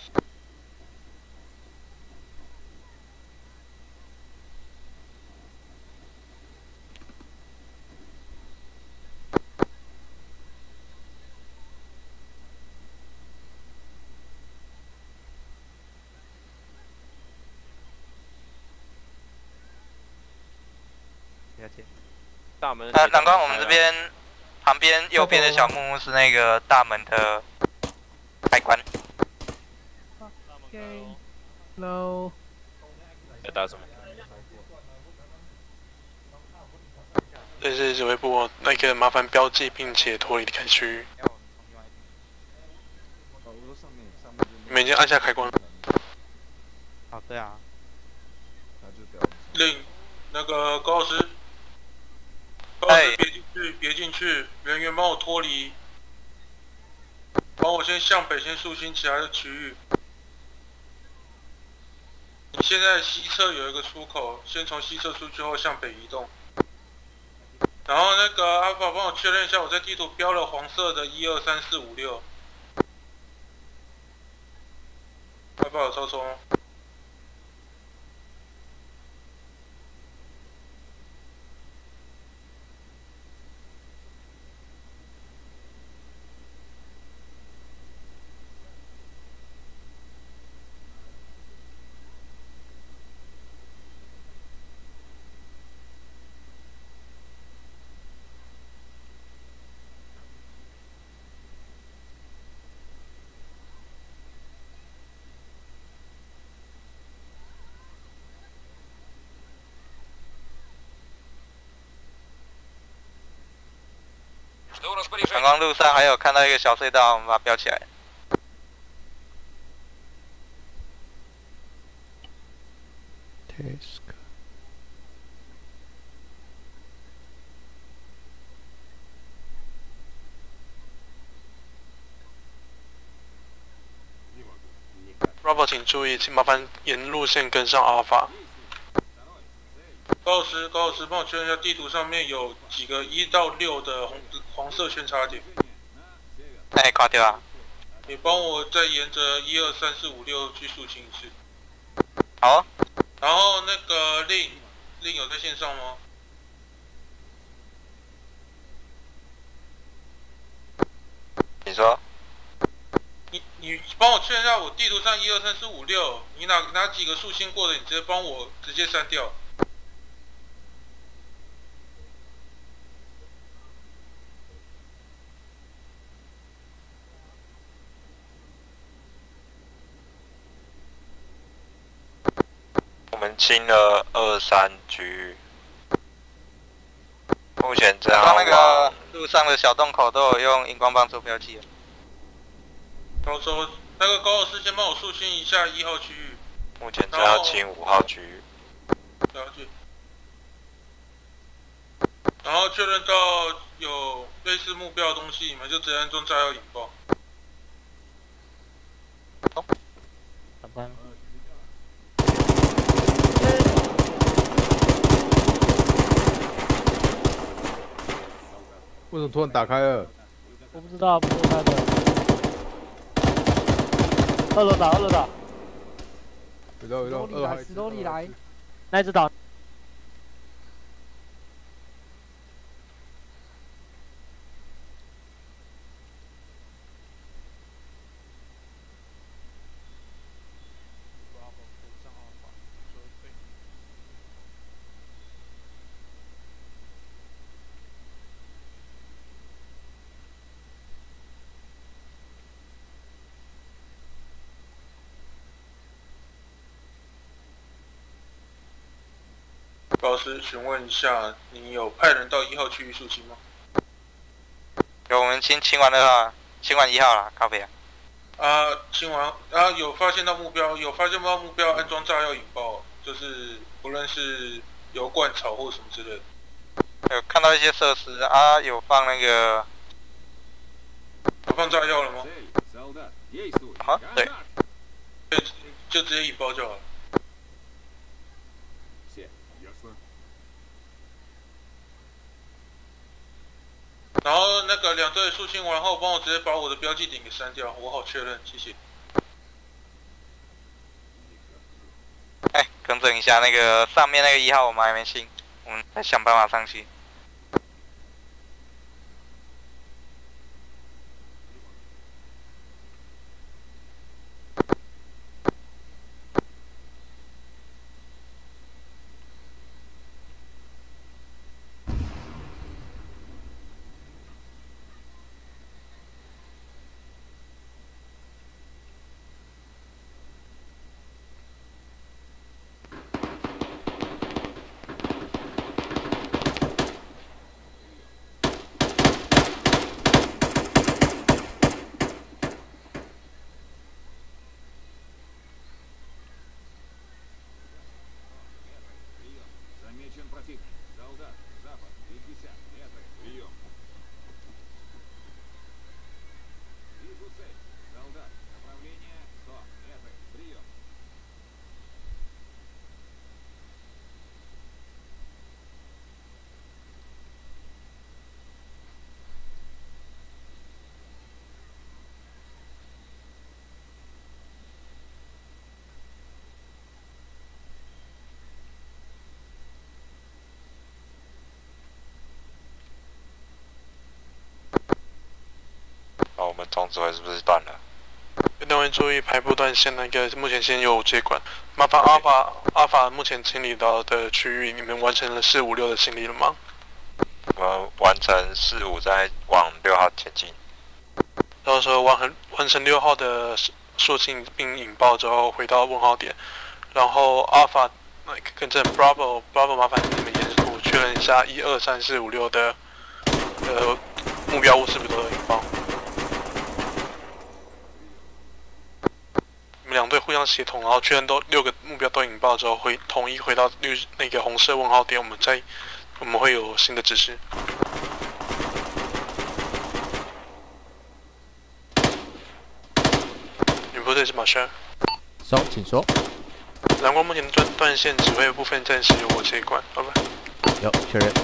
大门。 蓝光，我们这边旁边右边的小木屋是那个大门的开关。 Hello。 在打什么？ 这是指挥部，那个麻烦标记并且脱离开区域。你们已经按下开关了。 好，对啊。 令那个高老师。别进去，人员帮我脱离，帮我先向北先肃清其他的区域。你现在西侧有一个出口，先从西侧出去后向北移动。然后那个阿法帮我确认一下，我在地图标了黄色的1、2、3、4、5、6。阿法有超充。 阳光路上还有看到一个小隧道，我们把它标起来。 Desk。 Bravo， 请注意，请麻烦沿路线跟上 Alpha。 高老师，帮我确认一下地图上面有几个1到6的黄色圈叉点。 哎，看到啊。 你帮我再沿着1、2、3、4、5、6去肃清一次。 好、啊。 然后那个令有在线上吗？ 你说。 你帮我确认一下，我地图上1、2、3、4、5、6，你哪几个肃清过的，你直接帮我直接删掉。 我们清了2、3局，目前只要那个路上的小洞口都有用荧光棒做标记了。 到时候那个高老师先帮我肃清一下1号区域。 目前只要清5号区域。 了解。然后确认到有类似目标的东西，你们就直接安装炸药引爆。 长官。 为什么突然打开了？ 我不知道，不是我开的。2楼打。 有2号。 石头里来。 那一只倒。 高老师，询问一下，你有派人到1号区域肃清吗？ 有，我们清完2号，清完1号了，咖啡啊。 清完有发现到目标，安装炸药引爆，就是不论是油罐草或什么之类的。 有看到一些设施啊，有放那个。 有放炸药了吗？ 啊，对。 就直接引爆就好了。然后那个2队肃清完后，帮我直接把我的标记点给删掉，我好确认，谢谢。 哎，更正一下，那个上面那个1号我们还没清，我们再想办法上去。我们总指挥是不是断了？ 两位注意排布断线，那个目前先由我接管。麻烦阿法目前清理到的区域，你们完成了4、5、6的清理了吗？ 我们完成4、5，再往6号前进。 到时候完成6号的肃清并引爆之后，回到问号点，然后阿法跟着 Bravo， 麻烦你们沿途确认一下1、2、3、4、5、6的目标物是不是都有引爆？你们2 队互相协同，然后确认都6个目标都引爆之后，统一回到那个红色问号点，我们会有新的指示。女部队是马轩。 稍，请说。 蓝光目前断线，指挥部分暂时由我接管，好吧？ 有确认。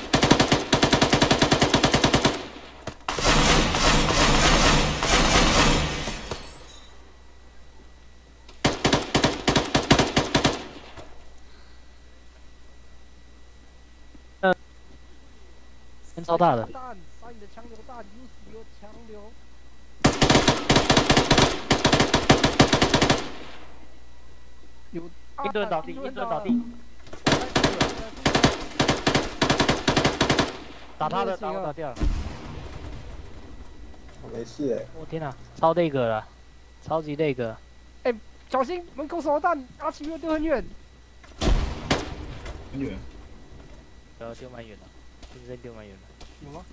超大的。 杀你的枪流大，你死有枪流。有一吨倒地，一吨倒地。打他的，打我打掉了。 没事哎。 我天哪，超那个了，超级那个。 哎，小心门口手榴弹，阿奇丢很远。 很远。 丢蛮远的，现在丢蛮远的。 有吗？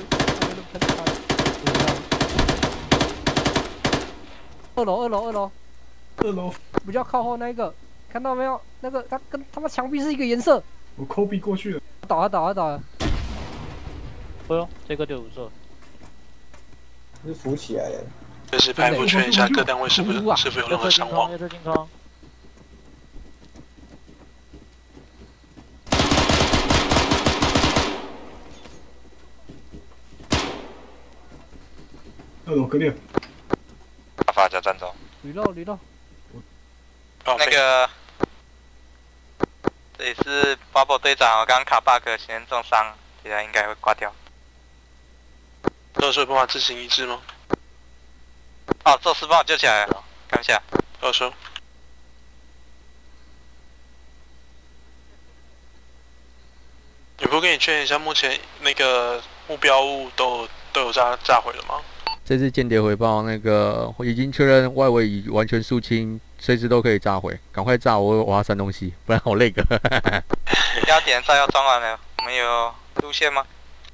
二楼，比较靠后那一个，看到没有？那个它跟他妈墙壁是一个颜色。 我抠壁过去了。 倒了。 哎呦，这个就不错。 是浮起来了。 这是排布确认一下各单位是否有任何伤亡。 右侧进攻。 2楼格列。 阿法加战斗。 吕漏。 那个，这里是 Bubble 队长，我刚刚卡 bug 先重伤，现在应该会挂掉。 都是有办法自行医治吗？ 哦，宙斯帮我救起来了，感谢。 到时候。女仆给你确认一下，目前那个目标物都有炸毁了吗？ 这次间谍回报，那个已经确认外围已完全肃清，随时都可以炸毁，赶快炸！我要删东西，不然好累个。 1点炸药装完了，我们有路线吗？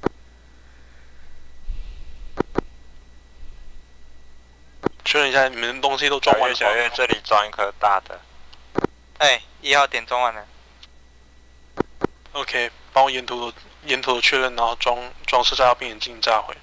确认一下，你们的东西都装完了吗？ 小月这里装一颗大的。哎，1号点装完了。 OK， 帮我沿途的确认，然后装饰炸药并且进行炸毁。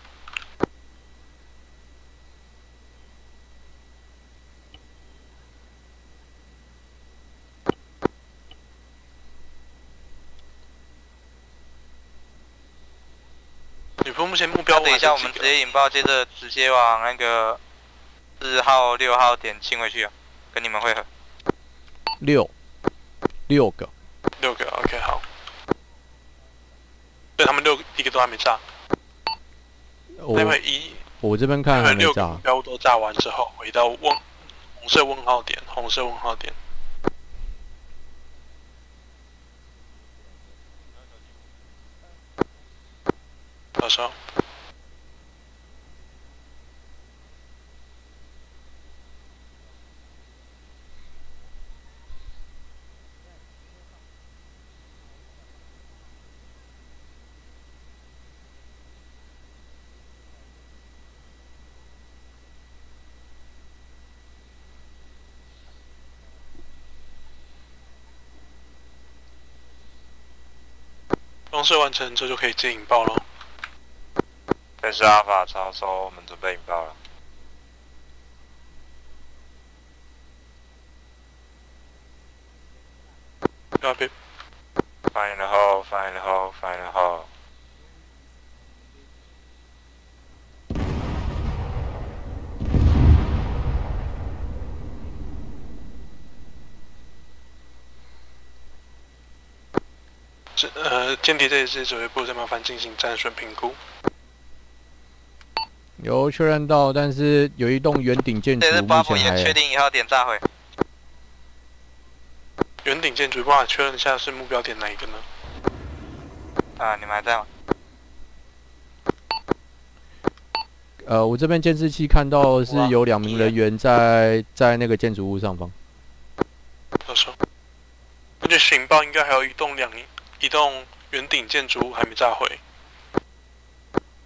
女仆目前目标， 等一下我们直接引爆，接着直接往那个4号、6号点清回去啊，跟你们会合。 六个 ，OK， 好。对他们一个都还没炸。 我这边看还没炸。 6个目标都炸完之后，回到红色问号点。到时候。装设完成之后就可以接引爆了。 这是阿法超收，我们准备引爆了。 Copy。 Fire in the hole, fire in the hole, fire in the hole。 间谍这一次指挥部再麻烦进行战损评估。 有确认到，但是有一栋圆顶建筑目前还。 也确定1号点炸毁。 圆顶建筑，帮我确认一下是目标点哪一个呢？ 啊，你们还在吗？ 我这边监视器看到是有2名人员在那个建筑物上方。 到时候，而且情报应该还有一栋圆顶建筑物还没炸毁。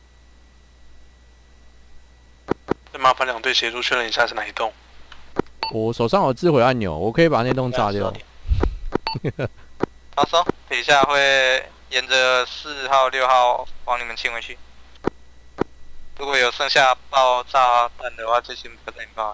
再麻烦2队协助确认一下是哪一栋。 我手上有自毁按钮，我可以把那栋炸掉。 好收，等一下会沿着4号、6号往你们清回去。如果有剩下爆炸弹的话，就先不再引爆。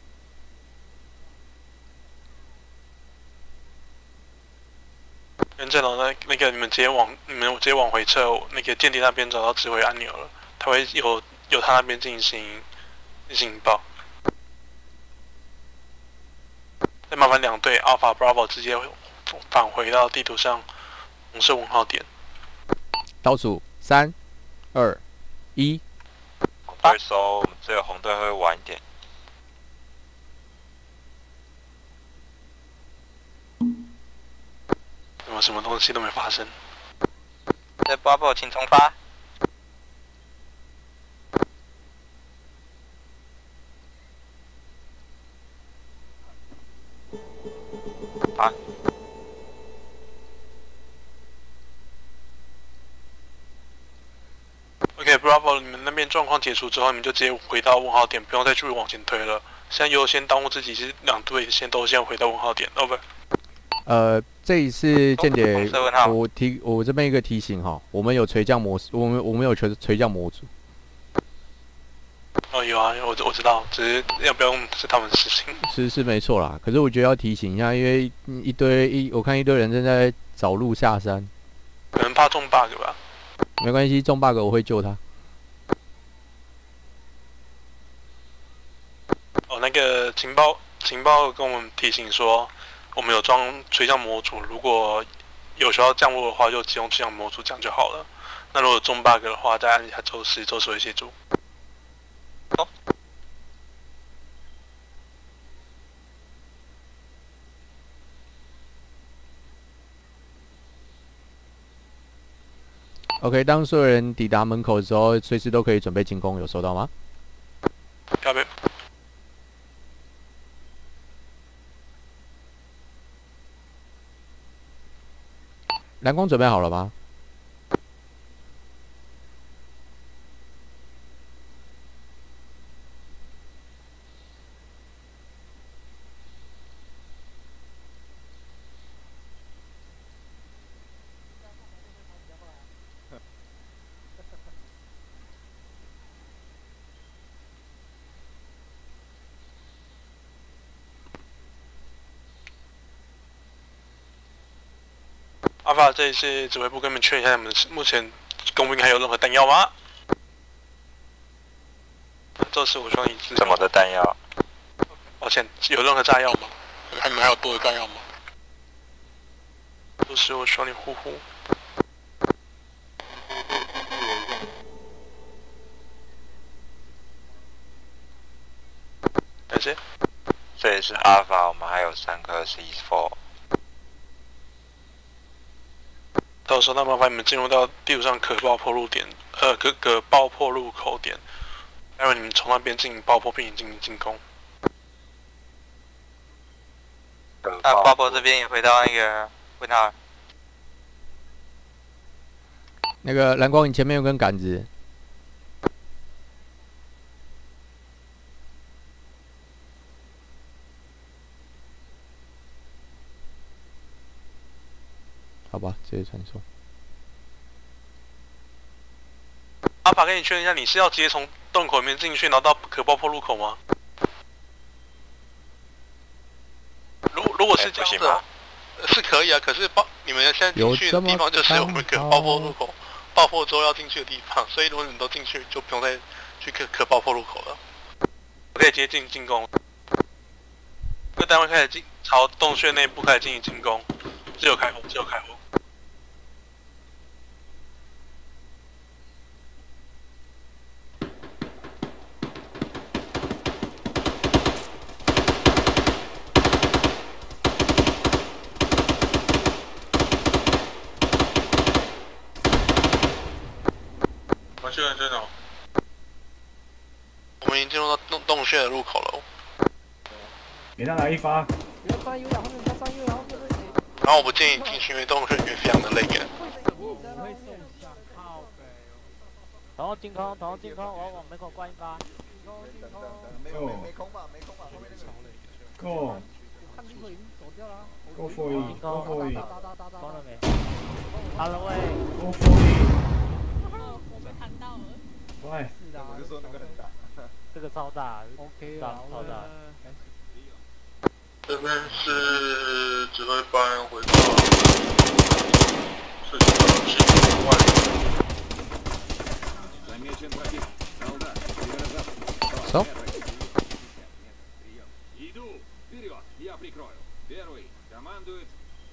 袁振龙，那个你们直接往回撤，那个间谍那边找到指挥按钮了，他会由他那边进行引爆。再麻烦2队 Alpha Bravo 直接返回到地图上红色问号点。 倒数3、2、1。 对手，我们这个红队会晚一点。 怎么什么东西都没发生？ 在 Bravo 请重发。 啊。 OK Bravo， 你们那边状况解除之后，你们就直接回到问号点，不用再继续往前推了。现在优先当务之急是2队都先回到问号点 ，over。 这一次间谍，我这边一个提醒哈，我们有垂降模式，我们有垂降模组。 哦，有啊，我知道，只是要不要用是他们的事情。 是没错啦，可是我觉得要提醒一下，因为我看一堆人正在找路下山， 可能怕中 bug 吧。 没关系，中 bug 我会救他。 哦，那个情报跟我们提醒说，我们有装垂降模组，如果有需要降落的话，就只用垂降模组降就好了。那如果中 bug 的话，再按一下周师会协助。 好。 OK， 当所有人抵达门口的时候，随时都可以准备进攻，有收到吗？ 要没？ 蓝光准备好了吗？ 阿法，这一次指挥部跟你们确认一下，你们目前公兵还有任何弹药吗？这是我需要你知道。 什么的弹药？ 抱歉，有任何炸药吗？你们还有多的弹药吗？这是我需要你呼呼。感谢。 这里是阿尔法，我们还有3颗 C4。 到时候那麻烦你们进入到地图上可爆破路点，可爆破入口点，待会你们从那边进行爆破并进行进攻。 爆破这边也回到那个问号。 那个蓝光，你前面有根杆子。好吧，直接传送。 阿法，跟你确认一下，你是要直接从洞口里面进去，然后到可爆破入口吗？如果是这样的，是可以啊。可是你们现在进去的地方就是我们可爆破入口，爆破之后要进去的地方，所以如果你们都进去，就不用再去可爆破入口了。我可以直接进攻。各单位开始朝洞穴内部开始进行进攻，自由开火。我们已经进入到洞穴的入口了。 给他来一发。 然后我不建议进去，因为洞穴里面非常的累人。 然后进攻，我要往门口灌一发。 没空吧。 Go。 看这个已经走掉了。 Go for it. Go for it. 关了没？好了喂。 Go for it. 我被弹到了。 喂。 是啊， 我就说那个很大。 这个超大 ，OK 啊，超大。 这边是指挥班回到是7外。 走。 Иду вперед, я прикрою. Первый командует.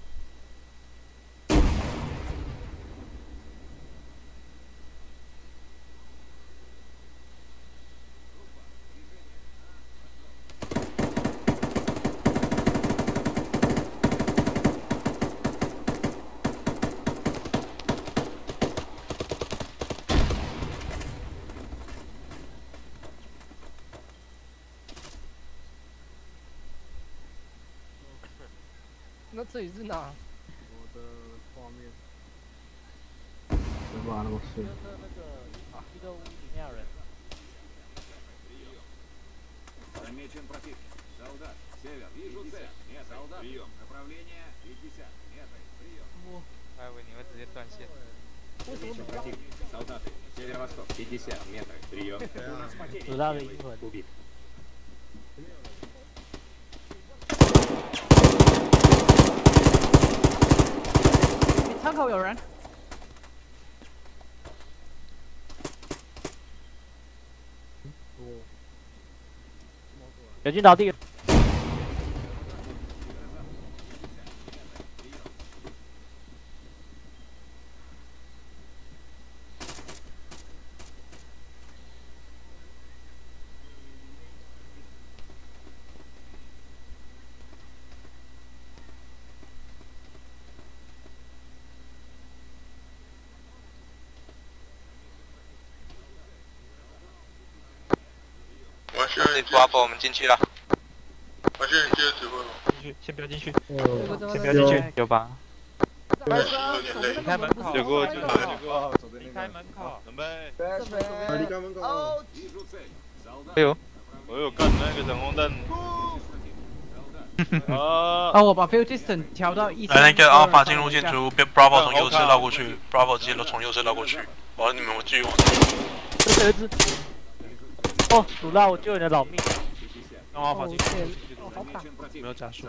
那这里是哪？ 我的画面。别把那么碎。 就是那个一个屋里面有人。 Замечен противник. Солдат, север, вижу цель. Нет, солдат. Прием. Направление 50 метров. Прием. 我以为你会直接断线。 Замечен противник. Солдаты, северо-восток, 50 метров. Прием. Убит. It's 窗口有人。 友军倒地。 Bravo， 我们进去了。 我现在你接着指挥吧。 进去，先不要进去。 先不要进去，有吧？ 离开门口。结果离开门口，准备。 离开门口。 哎呦， 我有干那个闪光弹。 啊！我把 field distance 调到1。 来，那个 Alpha 进入建筑 ，Bravo 从右侧绕过去 ，Bravo 直接从右侧绕过去。我要你们继续往前。 这有一只。哦，鲁拉，我救你的老命。 让 Alpha 进去。 好卡。 没有加速。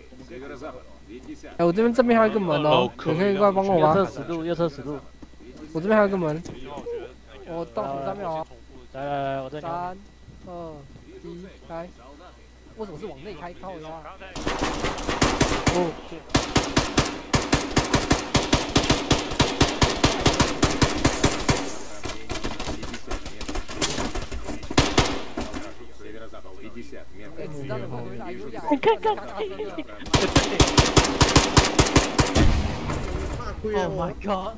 哎，我这边正面还有一个门哦，你可以过来帮我吗？ 右侧10度，右侧10度。 我这边还有一个门。我倒数3秒啊！ 来，我在。 3、2、1，开。为什么是往内开？靠一下。哦。 你看看。Oh my god！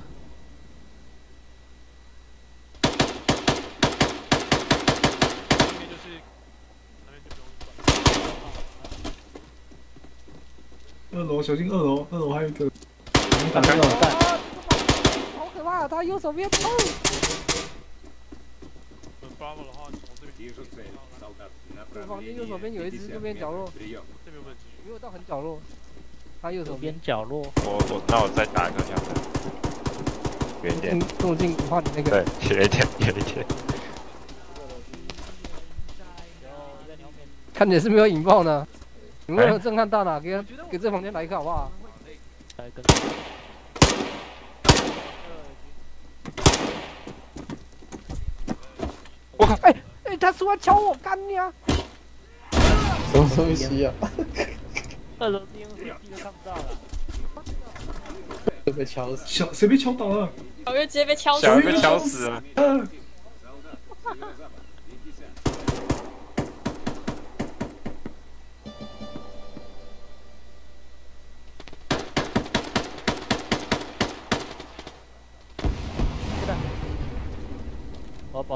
2楼，小心2楼，2楼还有一个。 好可怕！他右手边冲。我房间右手边有一只，右边角落。没有到很角落。他右手边角落。 那我再打一个这样子。远一点。 动静画你那个。 对，远一点，远一点。 看起来是没有引爆呢。你们有震撼大脑，给这房间来一个好不好？ 来一个。 我靠！哎，他说要敲我，干你啊！ 什么东西啊 ？2楼电视机都看不到了。 被敲死。 谁被敲倒了？ 小月直接被敲死。 小月被敲死了。 我要保。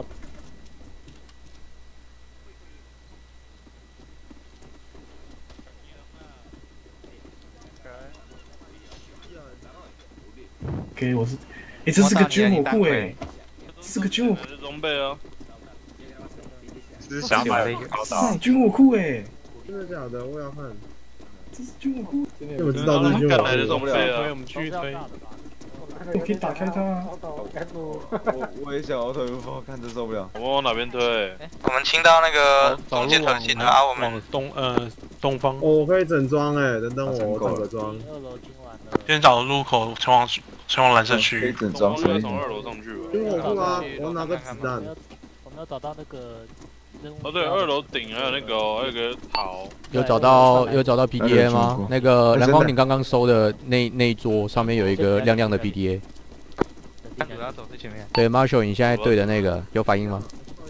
给我是，哎，这是个军火库哎，是个军火库。 装备哦。这是想买的一个高达。 军火库哎。 真的假的？我要看。 这是军火库， 因为我知道这是军火库。 受不了， 推我们继续推。我可以打开它啊！ 我也想要推无法，看着受不了。 我们往哪边推？ 我们清到那个中间核心的啊，我们往东方。 我可以整装哎，等等我整个装。 先找路口前往蓝色区域。 整装， 从2楼上去吧。 军火库啊！我拿个子弹。 我们要找到那个。 哦对，2楼顶还有那个还有个塔。 有找到 PDA 吗？那个蓝光，你刚刚收的那一桌上面有一个亮亮的 PDA。 我要走最前面。 对 ，Marshall， 你现在对的那个有反应吗？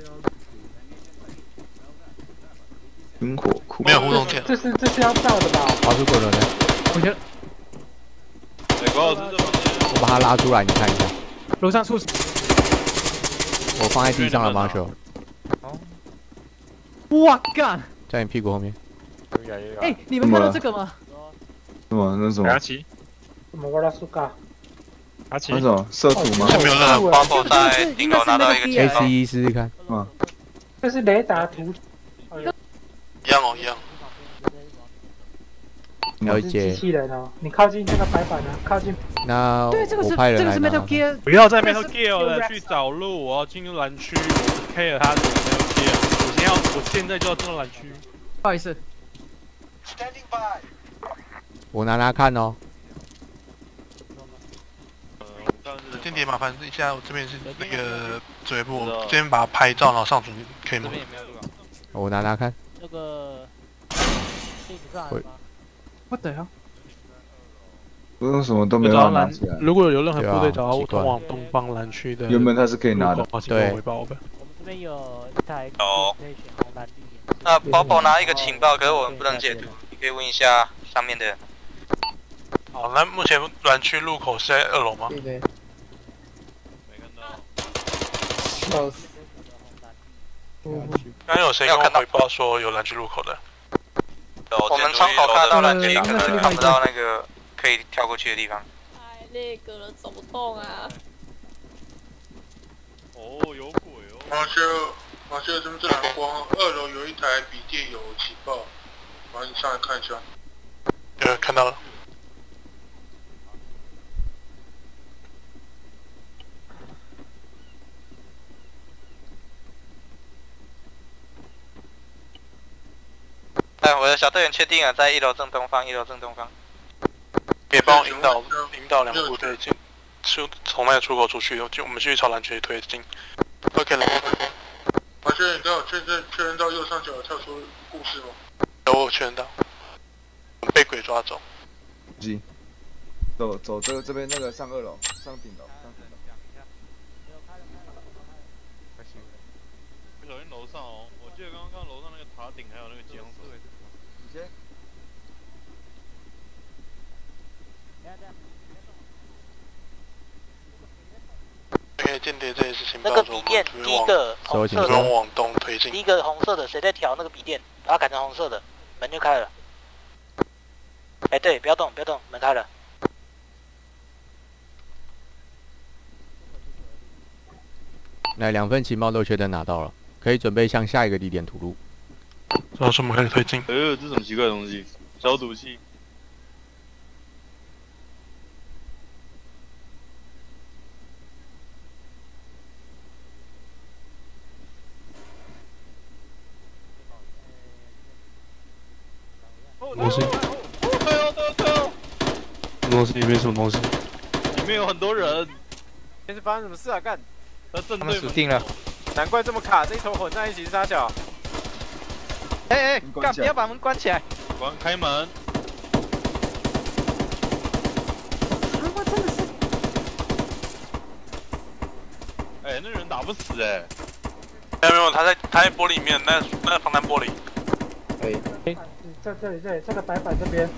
军火库没有互动键。 这是要照的吧？ 滑出滚轮的。 我觉得。 我把它拉出来，你看一下。 楼上出。 我放在地上了 ，Marshall。 哇干！ 在你屁股后面。 哎，你们看到这个吗？ 什么？那什么？ 阿奇。 什么？我拉苏嘎。 阿奇。那种色图吗？ 没有任何包括在顶楼拿到一个情报。 A11试试看。 这是雷达图。 一样哦，一样。 了解。 机器人哦，你靠近这个白板啊，靠近。 那我派人来拿。 不要在 Metal Gear 了，去找路，我要进入蓝区，我 care 他的 Metal Gear，我现在就要进入蓝区。 不好意思。 我拿看哦。 间谍麻烦一下，我这边是那个指挥部，我这边把它拍照，然后上传可以吗？ 我拿看。 那个。 What the hell？ 我用什么都没有拿起来。 如果有任何部队找到通往东方蓝区的， 原本它是可以拿的。 对。 我们这边有一台红蓝绿。 那宝宝拿一个情报，可是我们不能解读，你可以问一下上面的人。 好，那目前蓝区入口是在2楼吗？ 对。 没看到。 刚刚有谁跟我回报说有蓝区入口的？ 我们窗口看到蓝区，可能看不到那个可以跳过去的地方。 太那个了，走不动啊！ 哦，有鬼哦！ 马修，这边是蓝光，2楼有一台笔电有情报，麻烦你上来看一下。 看到了。 我的小队员确定了，在1楼正东方，1楼正东方。 可以帮我引导2个部队进从那个出口出去，我们继续朝蓝区推进。OK 了。 马修，你刚好确认到右上角跳出故事吗？ 有，我确认到。被鬼抓走。 走这边那个上2楼，上顶楼。 不小心楼上哦，我记得刚刚楼上那个塔顶还有那个机枪手。 OK， 间谍这也是情报。 那个笔电，第一个红色的， 往东推进。 第一个红色的，谁在调那个笔电？把它改成红色的，门就开了。哎，对，不要动，门开了。 那2份情报都确认拿到了，可以准备向下一个地点吐露。 然后我们开始推进。 这什么奇怪的东西？消毒器。 东西。东西里面什么东西？ 里面有很多人。 这是发生什么事啊？干！ 他们死定了。 难怪这么卡，这一头混在一起是啥小？ 干！不要把门关起来。 开门。 我真的是。 哎，那人打不死哎。 没有，他在玻璃里面，那防弹玻璃。 这里，这个白板这边。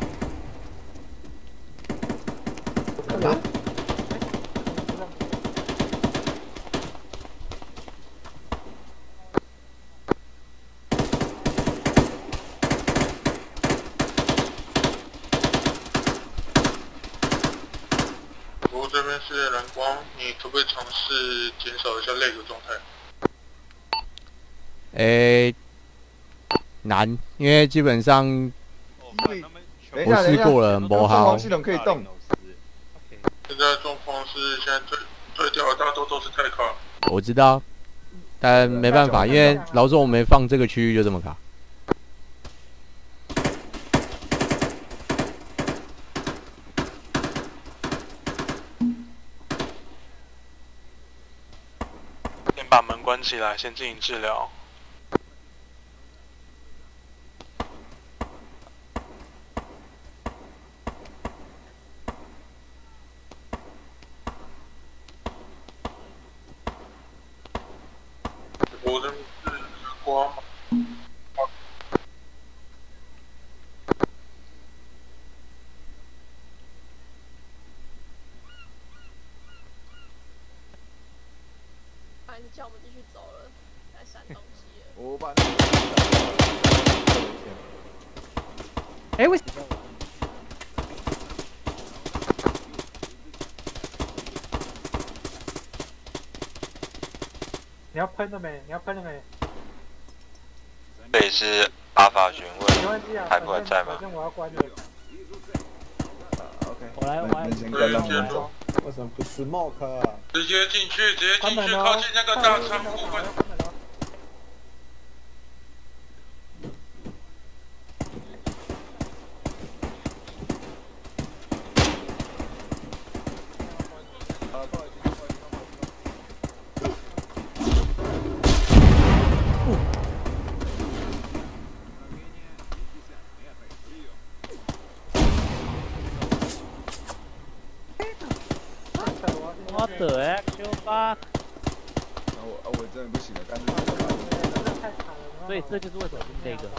不过这边是蓝光，你可不可以尝试减少一下lag的状态？ 难，因为基本上我试过了，不好。 系统可以动。 现在状况是现在退掉的大多都是太卡。 我知道，但没办法，因为老总我没放这个区域就这么卡。 先把门关起来，先进行治疗。 我的是光。 还是叫我们继续走了，在闪东西了。 我把哎，为你要喷了没？你要喷了没？ 这里是阿法询问，还不还在吗？ 反正我要关了。 我来，为什么不 smoke 啊？ 直接进去，靠近那个大仓库。 What the actual fuck？ 我真的不行了，但是所以这就是为什么这个。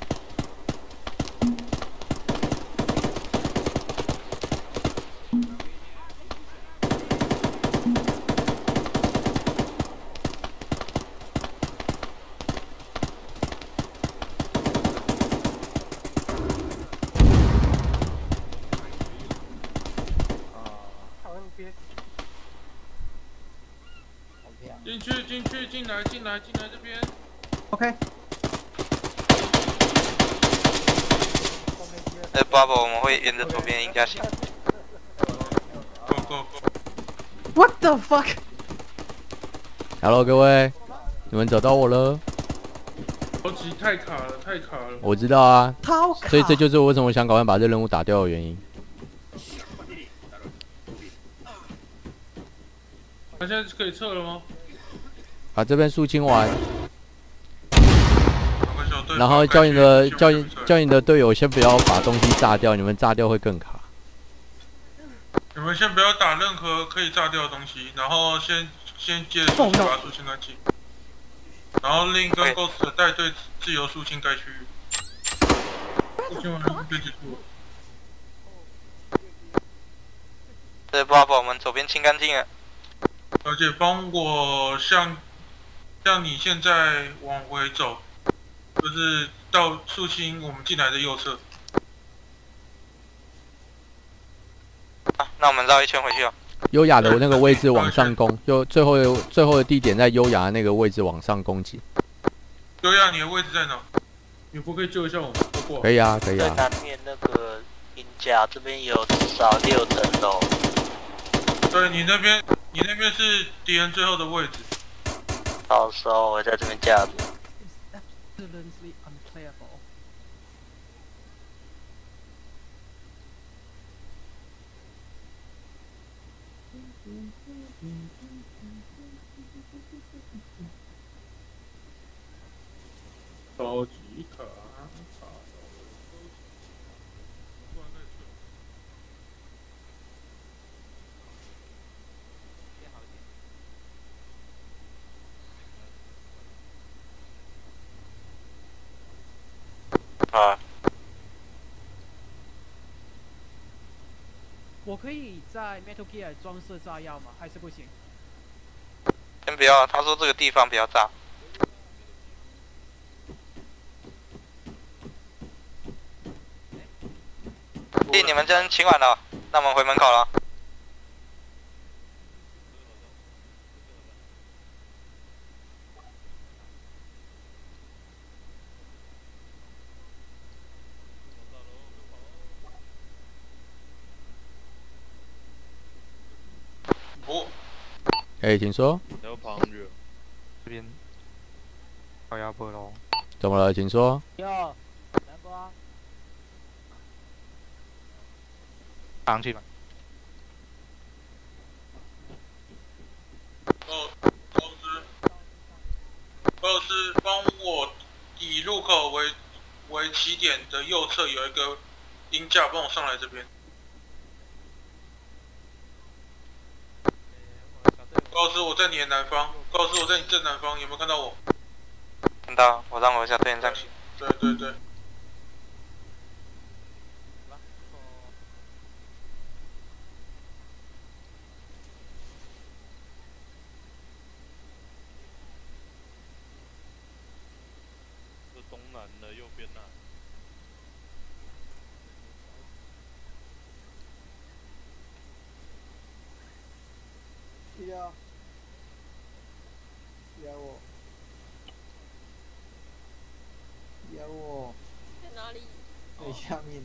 进来这边。 OK。 Bubble 我们会沿着左边应该行。 Go。 What the fuck？ Hello， 各位，你们找到我了？ 超级太卡了。 我知道啊， 超卡。 所以这就是我为什么想赶快把这任务打掉的原因。 他现在可以撤了吗？ 把这边肃清完，然后叫你的队友先不要把东西炸掉，你们炸掉会更卡。 你们先不要打任何可以炸掉的东西，然后先借肃清把肃清该区，然后另跟 Ghost 带队自由肃清该区域。肃清完就结束了。 Bubble 我们左边清干净了。 而且帮我像你现在往回走，就是到肃清我们进来的右侧。 那我们绕一圈回去哦。 优雅的那个位置往上攻，就最后的地点在优雅的那个位置往上攻击。 优雅，你的位置在哪？你不可以救一下我们？ 可以啊，可以啊。 最南面那个银甲这边有至少6层楼。 对你那边是敌人最后的位置。 到时候我会在这边架着。 超级卡。 我可以在 Metal Gear 装设炸药吗？还是不行？ 先不要，他说这个地方不要炸。你们真清完了，那我们回门口了。 哎，请说。 然后跑上去了。 这边高压坡喽。 怎么了？请说。 哟，南瓜。 上去吧。 高斯，帮我以入口为起点的右侧有一个鹰架，帮我上来这边。高斯，我在你的南方。高斯，我在你正南方，有没有看到我？ 看到，我让我一下队员上去。 对对对。 是东南的右边那。 呀，压我，压我， 在哪里？ 在下面。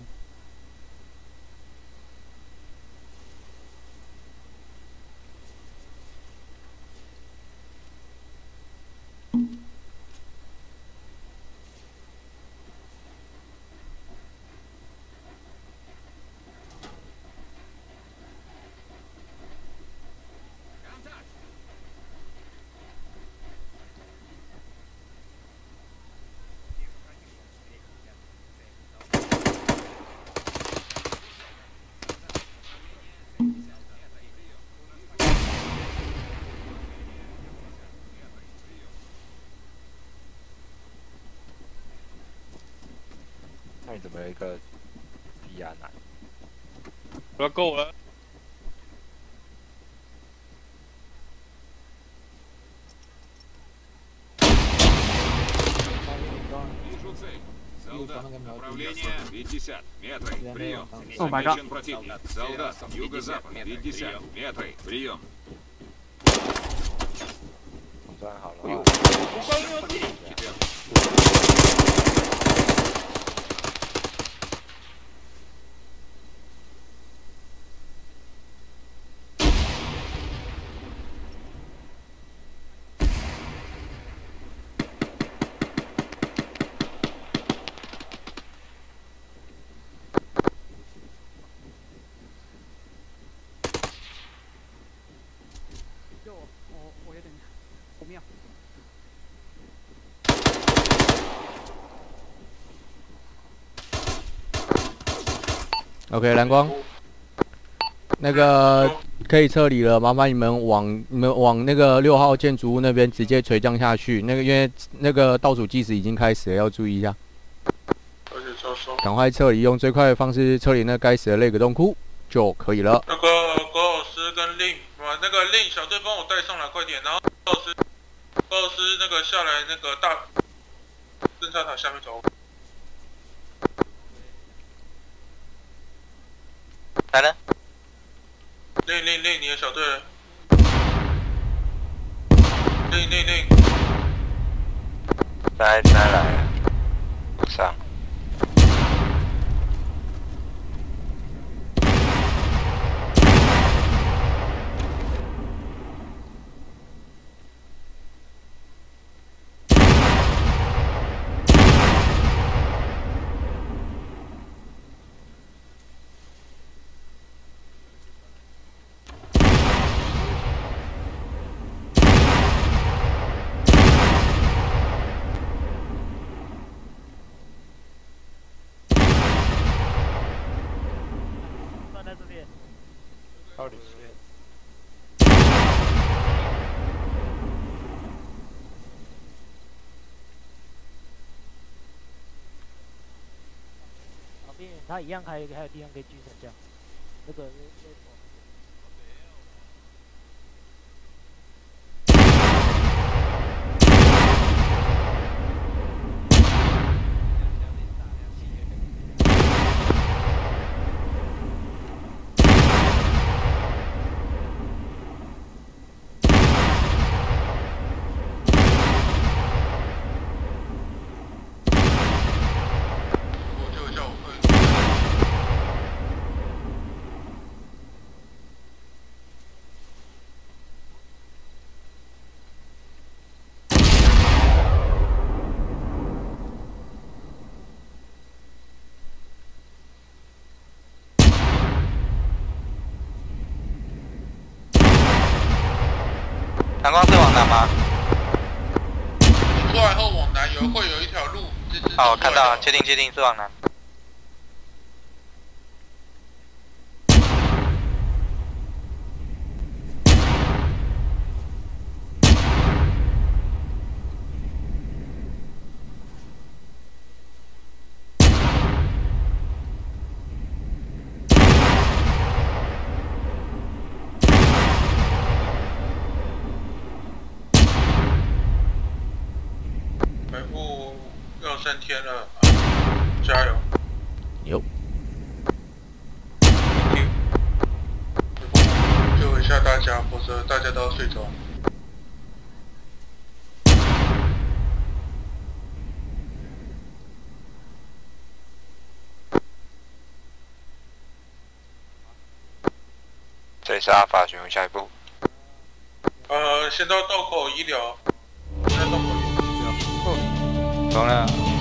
那你怎么有一个低压男？ 不要够了。 Вижу цель. Солдат. Направление 50 метров. Прием. Замечен противник. Солдат. Юго-запад. 50 метров. Прием. 算好了。 我有点不妙。 OK， 蓝光，那个可以撤离了，麻烦你们往那个6号建筑物那边直接垂降下去。那个因为那个倒数计时已经开始了，要注意一下。赶快撤离，用最快的方式撤离那该死的那个洞窟就可以了。 那个高老师跟令，那个令小队帮我带上来，快点。然后高老师那个下来那个大侦察塔下面走。 来了。 令，你的小队。令。 来了，上。 他一样还有地方可以继续升降，那个。 蓝光是往南吗？ 出来后往南会有一条路。 好，我看到了，确定是往南。 北部要3天了，加油！ 有。 救一下大家，否则大家都要睡着。 这里是阿法，询问下一步。 先到道口医疗，先到道口医疗。 懂了。